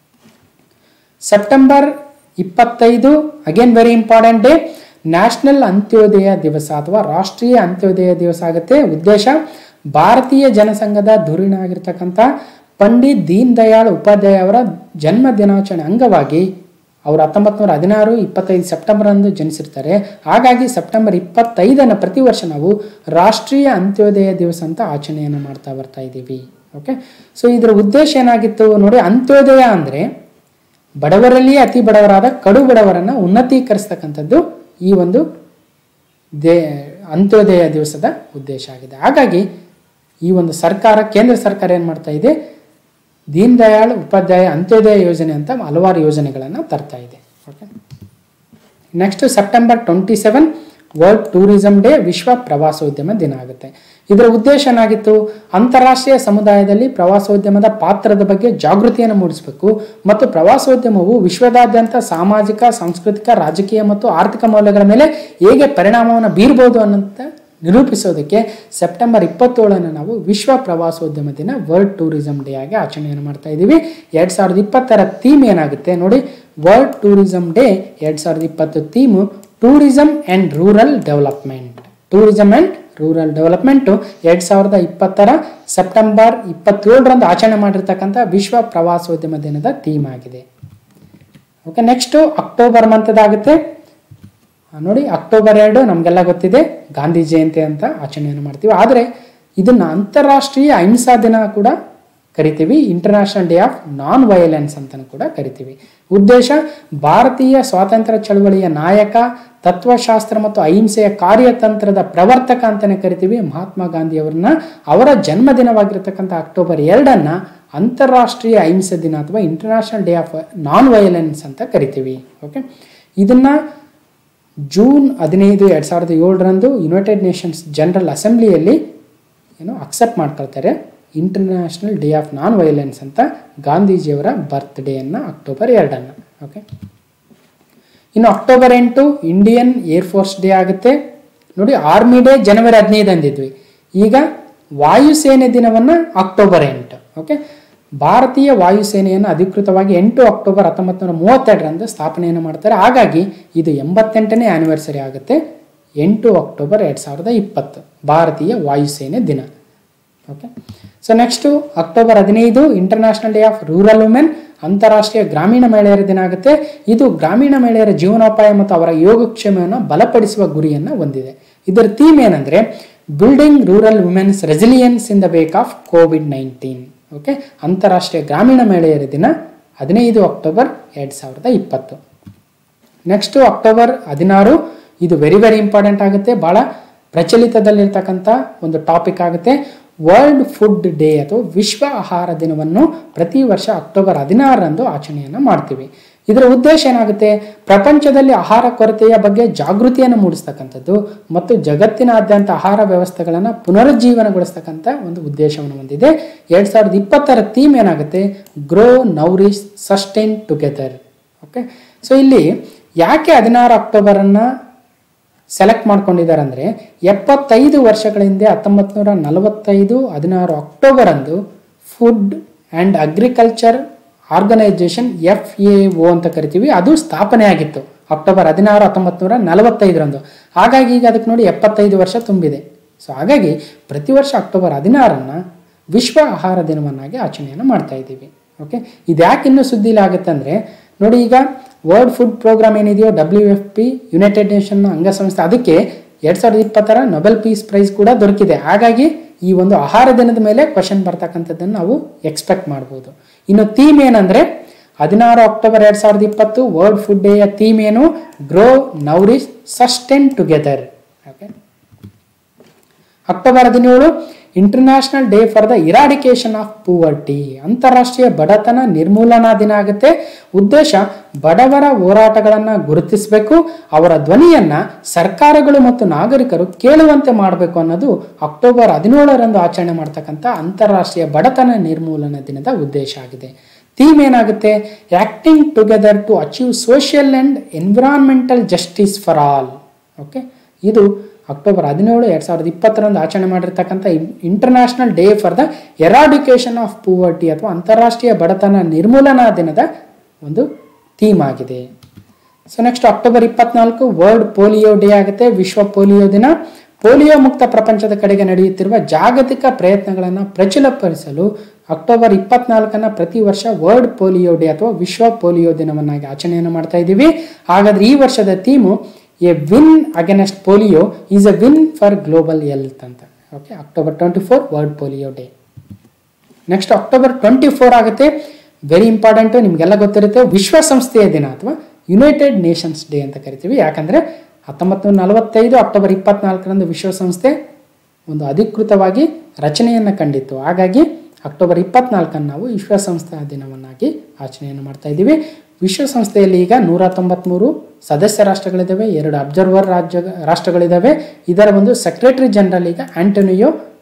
September 25 again very important day, national Antyodaya Diwas ಅಥವಾ ರಾಷ್ಟ್ರೀಯ ಅಂತ್ಯೋದಯ ದಿವಸ ಆಗುತ್ತೆ. ಉದ್ದೇಶ ಭಾರತೀಯ ಜನಸಂಘದ ಧುರೀಣರಾಗಿರ್ತಕ್ಕಂಥ ಪಂಡಿತ್ ದೀನ್ ದಯಾಳ್ ಉಪಾಧ್ಯಾಯ ಅವರ ಜನ್ಮ ದಿನಾಚರಣೆ ಅಂಗವಾಗಿ ಅವರು 1916 25 ಸೆಪ್ಟೆಂಬರ್ ಅಂದು ಜನಿಸಿರ್ತಾರೆ. ಹಾಗಾಗಿ ಸೆಪ್ಟೆಂಬರ್ 25 ಪ್ರತಿ ವರ್ಷ ನಾವು ರಾಷ್ಟ್ರೀಯ ಅಂತ್ಯೋದಯ ದಿವಸ ಅಂತ ಆಚರಣೆಯನ್ನು ಬರ್ತಾ ಇದ್ದೀವಿ. ಓಕೆ, ಸೊ ಇದರ ಉದ್ದೇಶ ಏನಾಗಿತ್ತು ನೋಡಿ, ಅಂತ್ಯೋದಯ ಅಂದರೆ ಬಡವರಲ್ಲಿ ಅತಿ ಬಡವರಾದ ಕಡು ಬಡವರನ್ನು ಉನ್ನತೀಕರಿಸ್ತಕ್ಕಂಥದ್ದು ಈ ಒಂದು ಅಂತ್ಯೋದಯ ದಿವಸದ ಉದ್ದೇಶ ಆಗಿದೆ. ಹಾಗಾಗಿ ಈ ಒಂದು ಕೇಂದ್ರ ಸರ್ಕಾರ ಏನು ಮಾಡ್ತಾ ಇದೆ, ದೀನ್ ದಯಾಳ್ ಉಪಾಧ್ಯಾಯ ಅಂತ್ಯೋದಯ ಯೋಜನೆ ಅಂತ ಹಲವಾರು ಯೋಜನೆಗಳನ್ನು ತರ್ತಾ ಇದೆ. Okay, next September 27 world tourism day, ವಿಶ್ವ ಪ್ರವಾಸೋದ್ಯಮ ದಿನ ಆಗುತ್ತೆ. ಇದರ ಉದ್ದೇಶ ಏನಾಗಿತ್ತು? ಅಂತಾರಾಷ್ಟ್ರೀಯ ಸಮುದಾಯದಲ್ಲಿ ಪ್ರವಾಸೋದ್ಯಮದ ಪಾತ್ರದ ಬಗ್ಗೆ ಜಾಗೃತಿಯನ್ನು ಮೂಡಿಸಬೇಕು ಮತ್ತು ಪ್ರವಾಸೋದ್ಯಮವು ವಿಶ್ವದಾದ್ಯಂತ ಸಾಮಾಜಿಕ, ಸಾಂಸ್ಕೃತಿಕ, ರಾಜಕೀಯ ಮತ್ತು ಆರ್ಥಿಕ ಮೌಲ್ಯಗಳ ಮೇಲೆ ಹೇಗೆ ಪರಿಣಾಮವನ್ನು ಬೀರಬಹುದು ಅನ್ನೋಂಥ ನಿರೂಪಿಸೋದಕ್ಕೆ ಸೆಪ್ಟೆಂಬರ್ 27 ನಾವು ವಿಶ್ವ ಪ್ರವಾಸೋದ್ಯಮ ದಿನ, ವರ್ಲ್ಡ್ ಟೂರಿಸಂ ಡೇ ಆಗಿ ಆಚರಣೆಯನ್ನು ಮಾಡ್ತಾ ಇದ್ದೀವಿ. 2020 ಥೀಮ್ ಏನಾಗುತ್ತೆ ನೋಡಿ, world tourism day 2020 theme tourism and rural development. Tourism and rural development 2020 September 27 ಆಚರಣೆ ಮಾಡಿರ್ತಕ್ಕಂಥ ವಿಶ್ವ ಪ್ರವಾಸೋದ್ಯಮ ದಿನದ ಥೀಮ್ ಆಗಿದೆ. ಓಕೆ, ನೆಕ್ಸ್ಟು ಅಕ್ಟೋಬರ್ ಮಂತದಾಗುತ್ತೆ ನೋಡಿ. ಅಕ್ಟೋಬರ್ 2 ನಮಗೆಲ್ಲ ಗೊತ್ತಿದೆ, ಗಾಂಧಿ ಜಯಂತಿ ಅಂತ ಆಚರಣೆಯನ್ನು ಮಾಡ್ತೀವಿ. ಆದರೆ ಇದನ್ನು ಅಂತಾರಾಷ್ಟ್ರೀಯ ಅಹಿಂಸಾ ದಿನ ಕೂಡ ಕರಿತೀವಿ, international day of non violence ಅಂತಲೂ ಕೂಡ ಕರಿತೀವಿ. ಉದ್ದೇಶ ಭಾರತೀಯ ಸ್ವಾತಂತ್ರ್ಯ ಚಳವಳಿಯ ನಾಯಕ, ತತ್ವಶಾಸ್ತ್ರ ಮತ್ತು ಅಹಿಂಸೆಯ ಕಾರ್ಯತಂತ್ರದ ಪ್ರವರ್ತಕ ಅಂತಲೇ ಕರಿತೀವಿ ಮಹಾತ್ಮ ಗಾಂಧಿಯವರನ್ನ. ಅವರ ಜನ್ಮದಿನವಾಗಿರ್ತಕ್ಕಂಥ ಅಕ್ಟೋಬರ್ 2 ಅಂತಾರಾಷ್ಟ್ರೀಯ ಅಹಿಂಸೆ ದಿನ ಅಥವಾ international day of non violence ಅಂತ ಕರಿತೀವಿ. ಓಕೆ, ಇದನ್ನು ಜೂನ್ 15, 2007 ಯುನೈಟೆಡ್ ನೇಷನ್ಸ್ ಜನರಲ್ ಅಸೆಂಬ್ಲಿಯಲ್ಲಿ ಅಕ್ಸೆಪ್ಟ್ ಮಾಡ್ಕೊಳ್ತಾರೆ international day of non violence ಅಂತ, ಗಾಂಧೀಜಿಯವರ ಬರ್ತ್ಡೇಯನ್ನು ಅಕ್ಟೋಬರ್ 2. ಓಕೆ, ಇನ್ನು ಅಕ್ಟೋಬರ್ 8 ಇಂಡಿಯನ್ ಏರ್ಫೋರ್ಸ್ ಡೇ ಆಗುತ್ತೆ ನೋಡಿ. ಆರ್ಮಿ ಡೇ ಜನವರಿ 15 ಅಂದಿದ್ವಿ, ಈಗ ವಾಯುಸೇನೆ ದಿನವನ್ನು ಅಕ್ಟೋಬರ್ 8. ಓಕೆ, ಭಾರತೀಯ ವಾಯುಸೇನೆಯನ್ನು ಅಧಿಕೃತವಾಗಿ 8 ಅಕ್ಟೋಬರ್ 1932 ಸ್ಥಾಪನೆಯನ್ನು ಮಾಡ್ತಾರೆ. ಹಾಗಾಗಿ ಇದು 88ನೇ ಆ್ಯನಿವರ್ಸರಿ ಆಗುತ್ತೆ. 8 ಅಕ್ಟೋಬರ್ 2020 ಭಾರತೀಯ ವಾಯುಸೇನೆ ದಿನ. Okay, so next October 15 international day of rural women, ಅಂತಾರಾಷ್ಟ್ರೀಯ ಗ್ರಾಮೀಣ ಮಹಿಳೆಯರ ದಿನ ಆಗುತ್ತೆ. ಇದು ಗ್ರಾಮೀಣ ಮಹಿಳೆಯರ ಜೀವನೋಪಾಯ ಮತ್ತು ಅವರ ಯೋಗಕ್ಷೇಮವನ್ನು ಬಲಪಡಿಸುವ ಗುರಿಯನ್ನು ಹೊಂದಿದೆ. ಇದರ ಥೀಮ್ ಏನಂದರೆ building rural women's resilience in the wake of ಕೋವಿಡ್-19. ಓಕೆ, ಅಂತಾರಾಷ್ಟ್ರೀಯ ಗ್ರಾಮೀಣ ಮಹಿಳೆಯರ ದಿನ 15 ಅಕ್ಟೋಬರ್ 2020. ನೆಕ್ಸ್ಟು ಅಕ್ಟೋಬರ್ 16, ಇದು ವೆರಿ ಇಂಪಾರ್ಟೆಂಟ್ ಆಗುತ್ತೆ, ಭಾಳ ಪ್ರಚಲಿತದಲ್ಲಿರ್ತಕ್ಕಂಥ ಒಂದು ಟಾಪಿಕ್ ಆಗುತ್ತೆ. ವರ್ಲ್ಡ್ ಫುಡ್ ಡೇ ಅಥವಾ ವಿಶ್ವ ಆಹಾರ ದಿನವನ್ನು ಪ್ರತಿ ವರ್ಷ ಅಕ್ಟೋಬರ್ 16 ಆಚರಣೆಯನ್ನು ಮಾಡ್ತೀವಿ. ಇದರ ಉದ್ದೇಶ ಏನಾಗುತ್ತೆ? ಪ್ರಪಂಚದಲ್ಲಿ ಆಹಾರ ಕೊರತೆಯ ಬಗ್ಗೆ ಜಾಗೃತಿಯನ್ನು ಮೂಡಿಸ್ತಕ್ಕಂಥದ್ದು ಮತ್ತು ಜಗತ್ತಿನಾದ್ಯಂತ ಆಹಾರ ವ್ಯವಸ್ಥೆಗಳನ್ನು ಪುನರುಜ್ಜೀವನಗೊಳಿಸ್ತಕ್ಕಂಥ ಒಂದು ಉದ್ದೇಶವನ್ನು ಹೊಂದಿದೆ. 2020 ಥೀಮ್ ಏನಾಗುತ್ತೆ? Grow, nourish, sustain together. Okay, so ಇಲ್ಲಿ ಯಾಕೆ 16 ಅಕ್ಟೋಬರನ್ನು ಸೆಲೆಕ್ಟ್ ಮಾಡ್ಕೊಂಡಿದ್ದಾರೆ ಅಂದರೆ 75 ವರ್ಷಗಳ ಹಿಂದೆ 1945 16 October food and agriculture organisation FAO ಅಂತ ಕರಿತೀವಿ, ಅದು ಸ್ಥಾಪನೆ ಆಗಿತ್ತು ಅಕ್ಟೋಬರ್ 16, 1945. ಹಾಗಾಗಿ ಈಗ ಅದಕ್ಕೆ ನೋಡಿ 75 ವರ್ಷ ತುಂಬಿದೆ. ಸೊ ಹಾಗಾಗಿ ಪ್ರತಿ ವರ್ಷ ಅಕ್ಟೋಬರ್ 16 ವಿಶ್ವ ಆಹಾರ ದಿನವನ್ನಾಗಿ ಆಚರಣೆಯನ್ನು ಮಾಡ್ತಾ ಇದ್ದೀವಿ. ಓಕೆ, ಇದು ಯಾಕೆ ಇನ್ನೂ ಸುದ್ದಿಲಿ ಆಗುತ್ತೆ ಅಂದರೆ ನೋಡಿ, ಈಗ ವರ್ಲ್ಡ್ ಫುಡ್ ಪ್ರೋಗ್ರಾಮ್ ಏನಿದೆಯೋ WFP ಯುನೈಟೆಡ್ ನೇಷನ್ನ ಅಂಗಸಂಸ್ಥೆ, ಅದಕ್ಕೆ 2020 ನೊಬೆಲ್ ಪೀಸ್ ಪ್ರೈಸ್ ಕೂಡ ದೊರಕಿದೆ. ಹಾಗಾಗಿ ಈ ಒಂದು ಆಹಾರ ದಿನದ ಮೇಲೆ ಕ್ವಶನ್ ಬರ್ತಕ್ಕಂಥದ್ದನ್ನು ನಾವು ಎಕ್ಸ್ಪೆಕ್ಟ್ ಮಾಡ್ಬೋದು. ಇನ್ನು ಥೀಮ್ ಏನಂದರೆ 16 ಅಕ್ಟೋಬರ್ 2020 ವರ್ಲ್ಡ್ ಫುಡ್ ಡೇಯ ಥೀಮ್ ಏನು? Grow, nourish, sustain together. Okay, October 17 international day for the eradication of poverty, ಅಂತಾರಾಷ್ಟ್ರೀಯ ಬಡತನ ನಿರ್ಮೂಲನಾ ದಿನ ಆಗುತ್ತೆ. ಉದ್ದೇಶ ಬಡವರ ಹೋರಾಟಗಳನ್ನು ಗುರುತಿಸಬೇಕು, ಅವರ ಧ್ವನಿಯನ್ನು ಸರ್ಕಾರಗಳು ಮತ್ತು ನಾಗರಿಕರು ಕೇಳುವಂತೆ ಮಾಡಬೇಕು ಅನ್ನೋದು ಅಕ್ಟೋಬರ್ 17 ಆಚರಣೆ ಮಾಡ್ತಕ್ಕಂಥ ಅಂತಾರಾಷ್ಟ್ರೀಯ ಬಡತನ ನಿರ್ಮೂಲನಾ ದಿನದ ಉದ್ದೇಶ ಆಗಿದೆ. ಥೀಮ್ ಏನಾಗುತ್ತೆ? Acting together to achieve social and environmental justice for all. Okay, ಇದು ಅಕ್ಟೋಬರ್ 17, 2020 ಆಚರಣೆ ಮಾಡಿರ್ತಕ್ಕಂಥ international day for the eradication of poverty ಅಥವಾ ಅಂತಾರಾಷ್ಟ್ರೀಯ ಬಡತನ ನಿರ್ಮೂಲನಾ ದಿನದ ಒಂದು ಥೀಮ್ ಆಗಿದೆ. So next October 24 world polio day ಆಗುತ್ತೆ, ವಿಶ್ವ ಪೋಲಿಯೋ ದಿನ. ಪೋಲಿಯೋ ಮುಕ್ತ ಪ್ರಪಂಚದ ಕಡೆಗೆ ನಡೆಯುತ್ತಿರುವ ಜಾಗತಿಕ ಪ್ರಯತ್ನಗಳನ್ನು ಪ್ರಚುರಪಡಿಸಲು ಅಕ್ಟೋಬರ್ 24 ಪ್ರತಿ ವರ್ಷ ವರ್ಲ್ಡ್ ಪೋಲಿಯೋ ಡೇ ಅಥವಾ ವಿಶ್ವ ಪೋಲಿಯೋ ದಿನವನ್ನಾಗಿ ಆಚರಣೆಯನ್ನು ಮಾಡ್ತಾ ಇದ್ದೀವಿ. ಹಾಗಾದ್ರೆ ಈ ವರ್ಷದ theme a win against polio is a win for global health ಅಂತ. Okay, October 24 world polio day. Next October 24 ಆಗುತ್ತೆ, ವೆರಿ ಇಂಪಾರ್ಟೆಂಟು, ನಿಮಗೆಲ್ಲ ಗೊತ್ತಿರುತ್ತೆ, ವಿಶ್ವಸಂಸ್ಥೆಯ ದಿನ ಅಥವಾ ಯುನೈಟೆಡ್ ನೇಷನ್ಸ್ ಡೇ ಅಂತ ಕರಿತೀವಿ. ಯಾಕಂದರೆ 1945 ಅಕ್ಟೋಬರ್ 24 ವಿಶ್ವಸಂಸ್ಥೆ ಒಂದು ಅಧಿಕೃತವಾಗಿ ರಚನೆಯನ್ನು ಕಂಡಿತ್ತು. ಹಾಗಾಗಿ ಅಕ್ಟೋಬರ್ 24 ನಾವು ವಿಶ್ವಸಂಸ್ಥೆಯ ದಿನವನ್ನಾಗಿ ಆಚರಣೆಯನ್ನು ಮಾಡ್ತಾ ಇದ್ದೀವಿ. ವಿಶ್ವಸಂಸ್ಥೆಯಲ್ಲಿ ಈಗ 193 ಸದಸ್ಯ ರಾಷ್ಟ್ರಗಳಿದ್ದಾವೆ, 2 ಅಬ್ಸರ್ವರ್ ರಾಷ್ಟ್ರಗಳಿದ್ದಾವೆ. ಇದರ ಒಂದು ಸೆಕ್ರೆಟರಿ ಜನರಲ್ ಈಗ ಆಂಟೋನಿಯೋ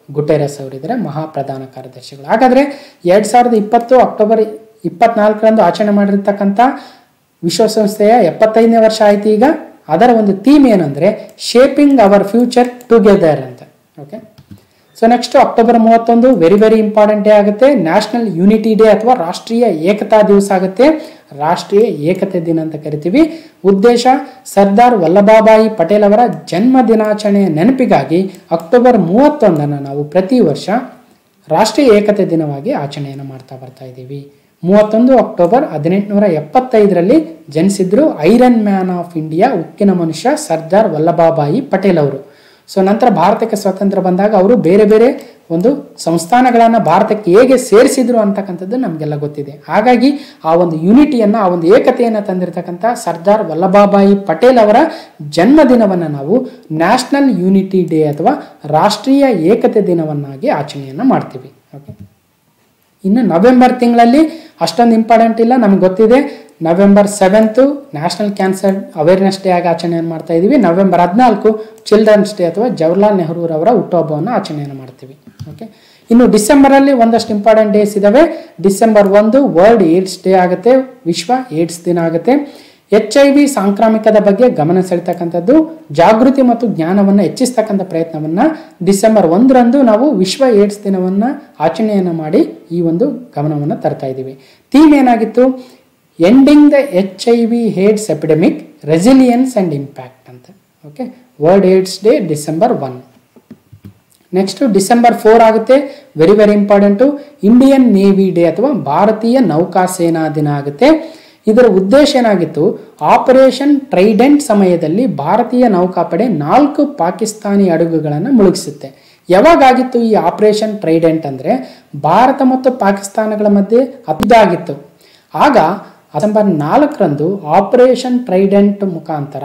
ಗುಟೆರಸ್ ಅವರಿದ್ದಾರೆ, ಮಹಾಪ್ರಧಾನ ಕಾರ್ಯದರ್ಶಿಗಳು. ಹಾಗಾದರೆ 2020 ಅಕ್ಟೋಬರ್ 24ರಂದು ಆಚರಣೆ ಮಾಡಿರ್ತಕ್ಕಂಥ ವಿಶ್ವಸಂಸ್ಥೆಯ 75ನೇ ವರ್ಷ ಆಯ್ತು. ಈಗ ಅದರ ಒಂದು ಥೀಮ್ ಏನಂದರೆ ಶೇಪಿಂಗ್ ಅವರ್ ಫ್ಯೂಚರ್ ಟುಗೆದರ್ ಅಂತ. Okay, so next October 31 very important day ಆಗುತ್ತೆ. ನ್ಯಾಷನಲ್ ಯೂನಿಟಿ ಡೇ ಅಥವಾ ರಾಷ್ಟ್ರೀಯ ಏಕತಾ ದಿವಸ ಆಗುತ್ತೆ. ರಾಷ್ಟ್ರೀಯ ಏಕತೆ ದಿನ ಅಂತ ಕರಿತೀವಿ. ಉದ್ದೇಶ ಸರ್ದಾರ್ ವಲ್ಲಭಭಾಯಿ ಪಟೇಲ್ ಅವರ ಜನ್ಮ ದಿನಾಚರಣೆಯ ನೆನಪಿಗಾಗಿ ಅಕ್ಟೋಬರ್ 31 ನಾವು ಪ್ರತಿ ವರ್ಷ ರಾಷ್ಟ್ರೀಯ ಏಕತೆ ದಿನವಾಗಿ ಆಚರಣೆಯನ್ನು ಮಾಡ್ತಾ ಬರ್ತಾ ಇದ್ದೀವಿ. 31 ಅಕ್ಟೋಬರ್ 1875ರಲ್ಲಿ ಜನಿಸಿದ್ರು ಐರನ್ ಮ್ಯಾನ್ ಆಫ್ ಇಂಡಿಯಾ, ಉಕ್ಕಿನ ಮನುಷ್ಯ ಸರ್ದಾರ್ ವಲ್ಲಭಭಾಯಿ ಪಟೇಲ್ ಅವರು. ಸೊ ನಂತರ ಭಾರತಕ್ಕೆ ಸ್ವಾತಂತ್ರ್ಯ ಬಂದಾಗ ಅವರು ಬೇರೆ ಬೇರೆ ಒಂದು ಸಂಸ್ಥಾನಗಳನ್ನು ಭಾರತಕ್ಕೆ ಹೇಗೆ ಸೇರಿಸಿದ್ರು ಅಂತಕ್ಕಂಥದ್ದು ನಮಗೆಲ್ಲ ಗೊತ್ತಿದೆ. ಹಾಗಾಗಿ ಆ ಒಂದು ಯೂನಿಟಿಯನ್ನು, ಆ ಒಂದು ಏಕತೆಯನ್ನು ತಂದಿರತಕ್ಕಂಥ ಸರ್ದಾರ್ ವಲ್ಲಭಭಾಯಿ ಪಟೇಲ್ ಅವರ ಜನ್ಮದಿನವನ್ನು ನಾವು ನ್ಯಾಷನಲ್ ಯೂನಿಟಿ ಡೇ ಅಥವಾ ರಾಷ್ಟ್ರೀಯ ಏಕತೆ ದಿನವನ್ನಾಗಿ ಆಚರಣೆಯನ್ನು ಮಾಡ್ತೀವಿ. ಓಕೆ, ಇನ್ನು ನವೆಂಬರ್ ತಿಂಗಳಲ್ಲಿ ಅಷ್ಟೊಂದು ಇಂಪಾರ್ಟೆಂಟ್ ಇಲ್ಲ, ನಮ್ಗೆ ಗೊತ್ತಿದೆ. November 7 national cancer awareness day ಆಗಿ ಆಚರಣೆಯನ್ನು ಮಾಡ್ತಾ ಇದ್ದೀವಿ. ನವೆಂಬರ್ 14 ಚಿಲ್ಡ್ರನ್ಸ್ ಡೇ ಅಥವಾ ಜವಾಹರ್ಲಾಲ್ ನೆಹರೂರವರ ಹುಟ್ಟುಹಬ್ಬವನ್ನು ಆಚರಣೆಯನ್ನು ಮಾಡ್ತೀವಿ. ಓಕೆ, ಇನ್ನು ಡಿಸೆಂಬರಲ್ಲಿ ಒಂದಷ್ಟು ಇಂಪಾರ್ಟೆಂಟ್ ಡೇಸ್ ಇದಾವೆ. ಡಿಸೆಂಬರ್ 1 ವರ್ಲ್ಡ್ ಏಡ್ಸ್ ಡೇ ಆಗುತ್ತೆ, ವಿಶ್ವ ಏಡ್ಸ್ ದಿನ ಆಗುತ್ತೆ. HIV ಸಾಂಕ್ರಾಮಿಕದ ಬಗ್ಗೆ ಗಮನ ಸೆಳೆತಕ್ಕಂಥದ್ದು, ಜಾಗೃತಿ ಮತ್ತು ಜ್ಞಾನವನ್ನು ಹೆಚ್ಚಿಸ್ತಕ್ಕಂಥ ಪ್ರಯತ್ನವನ್ನು ಡಿಸೆಂಬರ್ 1ರಂದು ನಾವು ವಿಶ್ವ ಏಡ್ಸ್ ದಿನವನ್ನು ಆಚರಣೆಯನ್ನು ಮಾಡಿ ಈ ಒಂದು ಗಮನವನ್ನು ತರ್ತಾ ಇದ್ದೀವಿ. ಥೀಮ್ ಏನಾಗಿತ್ತು? Ending the HIV AIDS epidemic, resilience and impact ಅಂತ. Okay, world AIDS day December 1. Next December 4 ಆಗುತ್ತೆ, very important, Indian navy day ಅಥವಾ ಭಾರತೀಯ ನೌಕಾ ಸೇನಾ ದಿನ ಆಗುತ್ತೆ. ಇದರ ಉದ್ದೇಶ ಏನಾಗಿತ್ತು? ಆಪರೇಷನ್ ಟ್ರೈಡೆಂಟ್ ಸಮಯದಲ್ಲಿ ಭಾರತೀಯ ನೌಕಾಪಡೆ 4 ಪಾಕಿಸ್ತಾನಿ ಹಡಗುಗಳನ್ನು ಮುಳುಗಿಸುತ್ತೆ. ಯಾವಾಗಾಗಿತ್ತು ಈ ಆಪರೇಷನ್ ಟ್ರೈಡೆಂಟ್ ಅಂದರೆ ಭಾರತ ಮತ್ತು ಪಾಕಿಸ್ತಾನಗಳ ಮಧ್ಯೆ ಇದಾಗಿತ್ತು. ಆಗ ಡಿಸೆಂಬರ್ 4ರಂದು ಆಪರೇಷನ್ ಟ್ರೈಡೆಂಟ್ ಮುಖಾಂತರ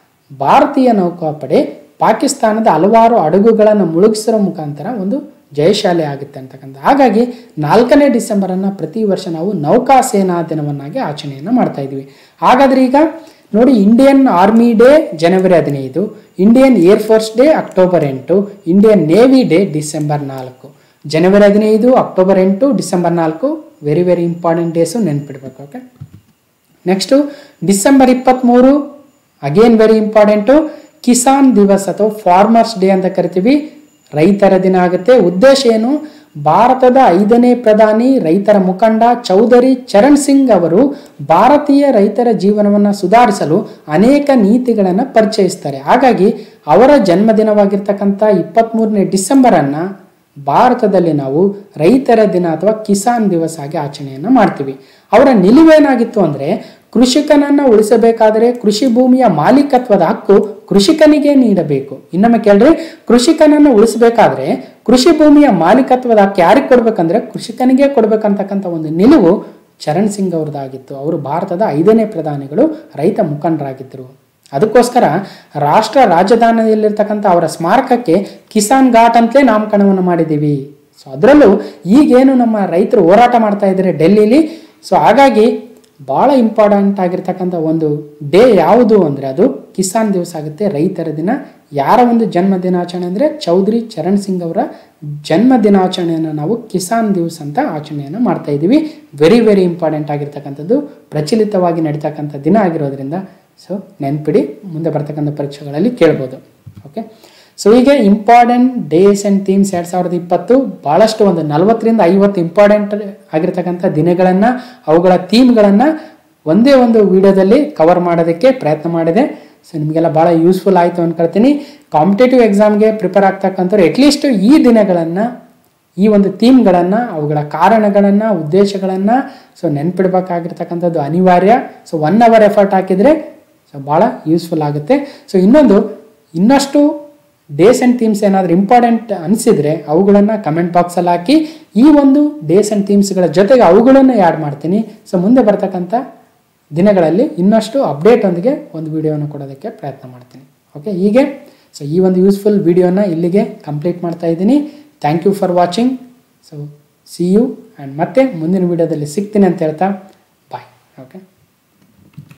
ಭಾರತೀಯ ನೌಕಾಪಡೆ ಪಾಕಿಸ್ತಾನದ ಹಲವಾರು ಹಡಗುಗಳನ್ನು ಮುಳುಗಿಸೋ ಮುಖಾಂತರ ಒಂದು ಜಯಶಾಲಿ ಆಗುತ್ತೆ ಅಂತಕ್ಕಂಥ. ಹಾಗಾಗಿ 4ನೇ ಡಿಸೆಂಬರನ್ನು ಪ್ರತಿ ವರ್ಷ ನಾವು ನೌಕಾ ಸೇನಾ ದಿನವನ್ನಾಗಿ ಆಚರಣೆಯನ್ನು ಮಾಡ್ತಾ ಇದ್ವಿ. ಹಾಗಾದ್ರೆ ಈಗ ನೋಡಿ, ಇಂಡಿಯನ್ ಆರ್ಮಿ ಡೇ ಜನವರಿ 15, Indian air force day October 8, Indian navy day December 4. ಜನವರಿ 15, October 8, December 4 very important days, ನೆನ್ಪಿಡ್ಬೇಕು. Okay, next December 23 again very important, Kisan Diwas ಅಥವಾ ಫಾರ್ಮರ್ಸ್ ಡೇ ಅಂತ ಕರಿತೀವಿ, ರೈತರ ದಿನ ಆಗುತ್ತೆ. ಉದ್ದೇಶ ಏನು? ಭಾರತದ 5ನೇ ಪ್ರಧಾನಿ ರೈತರ ಮುಖಂಡ ಚೌಧರಿ ಚರಣ್ ಸಿಂಗ್ ಅವರು ಭಾರತೀಯ ರೈತರ ಜೀವನವನ್ನು ಸುಧಾರಿಸಲು ಅನೇಕ ನೀತಿಗಳನ್ನು ಪರಿಚಯಿಸ್ತಾರೆ. ಹಾಗಾಗಿ ಅವರ ಜನ್ಮದಿನವಾಗಿರ್ತಕ್ಕಂಥ 23ನೇ ಡಿಸೆಂಬರನ್ನು ಭಾರತದಲ್ಲಿ ನಾವು ರೈತರ ದಿನ ಅಥವಾ ಕಿಸಾನ್ ದಿವಸ ಆಗಿ ಆಚರಣೆಯನ್ನು ಮಾಡ್ತೀವಿ. ಅವರ ನಿಲುವೇನಾಗಿತ್ತು ಅಂದರೆ ಕೃಷಿಕನನ್ನು ಉಳಿಸಬೇಕಾದರೆ ಕೃಷಿ ಭೂಮಿಯ ಮಾಲೀಕತ್ವದ ಹಕ್ಕು ಕೃಷಿಕನಿಗೆ ನೀಡಬೇಕು. ಇನ್ನೊಮ್ಮೆ ಕೇಳ್ರಿ, ಕೃಷಿಕನನ್ನು ಉಳಿಸಬೇಕಾದ್ರೆ ಕೃಷಿ ಭೂಮಿಯ ಮಾಲೀಕತ್ವದ ಹಕ್ಕು ಯಾರಿಗೆ ಕೊಡ್ಬೇಕಂದ್ರೆ ಕೃಷಿಕನಿಗೆ ಕೊಡ್ಬೇಕಂತಕ್ಕಂಥ ಒಂದು ನಿಲುವು ಚರಣ್ ಸಿಂಗ್ ಅವ್ರದ್ದಾಗಿತ್ತು. ಅವರು ಭಾರತದ 5ನೇ ಪ್ರಧಾನಿಗಳು, ರೈತ ಮುಖಂಡರಾಗಿದ್ದರು. ಅದಕ್ಕೋಸ್ಕರ ರಾಷ್ಟ್ರ ರಾಜಧಾನಿಯಲ್ಲಿರ್ತಕ್ಕಂಥ ಅವರ ಸ್ಮಾರಕಕ್ಕೆ ಕಿಸಾನ್ ಘಾಟ್ ಅಂತಲೇ ನಾಮಕರಣವನ್ನು ಮಾಡಿದ್ದೀವಿ. ಸೊ ಅದರಲ್ಲೂ ಈಗೇನು ನಮ್ಮ ರೈತರು ಹೋರಾಟ ಮಾಡ್ತಾ ಇದ್ದಾರೆ ಡೆಲ್ಲಿಲಿ, ಸೊ ಹಾಗಾಗಿ ಭಾಳ ಇಂಪಾರ್ಟೆಂಟ್ ಆಗಿರ್ತಕ್ಕಂಥ ಒಂದು ಡೇ ಯಾವುದು ಅಂದರೆ ಅದು ಕಿಸಾನ್ ದಿವಸ ಆಗುತ್ತೆ, ರೈತರ ದಿನ. ಯಾರ ಒಂದು ಜನ್ಮ ದಿನಾಚರಣೆ ಅಂದರೆ ಚೌಧರಿ ಚರಣ್ ಸಿಂಗ್ ಅವರ ಜನ್ಮ ದಿನಾಚರಣೆಯನ್ನು ನಾವು ಕಿಸಾನ್ ದಿವಸ ಅಂತ ಆಚರಣೆಯನ್ನು ಮಾಡ್ತಾ ಇದ್ದೀವಿ. ವೆರಿ ಇಂಪಾರ್ಟೆಂಟ್ ಆಗಿರ್ತಕ್ಕಂಥದ್ದು, ಪ್ರಚಲಿತವಾಗಿ ನಡೀತಕ್ಕಂಥ ದಿನ ಆಗಿರೋದ್ರಿಂದ ಸೊ ನೆನ್ಪಿಡಿ, ಮುಂದೆ ಬರ್ತಕ್ಕಂಥ ಪರೀಕ್ಷೆಗಳಲ್ಲಿ ಕೇಳ್ಬೋದು. ಓಕೆ, ಸೊ ಹೀಗೆ ಇಂಪಾರ್ಟೆಂಟ್ ಡೇಸ್ ಆ್ಯಂಡ್ ಥೀಮ್ಸ್ 2020 ಭಾಳಷ್ಟು ಒಂದು 40ರಿಂದ 50 ಇಂಪಾರ್ಟೆಂಟ್ ಆಗಿರ್ತಕ್ಕಂಥ ದಿನಗಳನ್ನು, ಅವುಗಳ ಥೀಮ್ಗಳನ್ನು ಒಂದೇ ಒಂದು ವಿಡಿಯೋದಲ್ಲಿ ಕವರ್ ಮಾಡೋದಕ್ಕೆ ಪ್ರಯತ್ನ ಮಾಡಿದೆ. ಸೊ ನಿಮಗೆಲ್ಲ ಭಾಳ ಯೂಸ್ಫುಲ್ ಆಯಿತು ಅಂದ್ಕೊಳ್ತೀನಿ. ಕಾಂಪಿಟೇಟಿವ್ ಎಕ್ಸಾಮ್ಗೆ ಪ್ರಿಪೇರ್ ಆಗ್ತಕ್ಕಂಥವ್ರು ಅಟ್ಲೀಸ್ಟ್ ಈ ದಿನಗಳನ್ನು, ಈ ಒಂದು ಥೀಮ್ಗಳನ್ನು, ಅವುಗಳ ಕಾರಣಗಳನ್ನು, ಉದ್ದೇಶಗಳನ್ನು ಸೊ ನೆನ್ಪಿಡ್ಬೇಕಾಗಿರ್ತಕ್ಕಂಥದ್ದು ಅನಿವಾರ್ಯ. ಸೊ 1 hour ಎಫರ್ಟ್ ಹಾಕಿದರೆ ಸೊ ಭಾಳ ಯೂಸ್ಫುಲ್ ಆಗುತ್ತೆ. ಸೊ ಇನ್ನಷ್ಟು ಡೇಸ್ ಆ್ಯಂಡ್ ಥೀಮ್ಸ್ ಏನಾದರೂ ಇಂಪಾರ್ಟೆಂಟ್ ಅನಿಸಿದರೆ ಅವುಗಳನ್ನು ಕಮೆಂಟ್ ಬಾಕ್ಸಲ್ಲಿ ಹಾಕಿ. ಈ ಒಂದು ಡೇಸ್ ಆ್ಯಂಡ್ ಥೀಮ್ಸ್ಗಳ ಜೊತೆಗೆ ಅವುಗಳನ್ನು ಆ್ಯಡ್ ಮಾಡ್ತೀನಿ. ಸೊ ಮುಂದೆ ಬರ್ತಕ್ಕಂಥ ದಿನಗಳಲ್ಲಿ ಇನ್ನಷ್ಟು ಅಪ್ಡೇಟೊಂದಿಗೆ ಒಂದು ವಿಡಿಯೋನ ಕೊಡೋದಕ್ಕೆ ಪ್ರಯತ್ನ ಮಾಡ್ತೀನಿ. ಓಕೆ, ಹೀಗೆ ಸೊ ಈ ಒಂದು ಯೂಸ್ಫುಲ್ ವಿಡಿಯೋನ ಇಲ್ಲಿಗೆ ಕಂಪ್ಲೀಟ್ ಮಾಡ್ತಾ ಇದ್ದೀನಿ. Thank you for watching. So see you and ಮತ್ತೆ ಮುಂದಿನ ವಿಡಿಯೋದಲ್ಲಿ ಸಿಗ್ತೀನಿ ಅಂತ ಹೇಳ್ತಾ ಬಾಯ್. ಓಕೆ.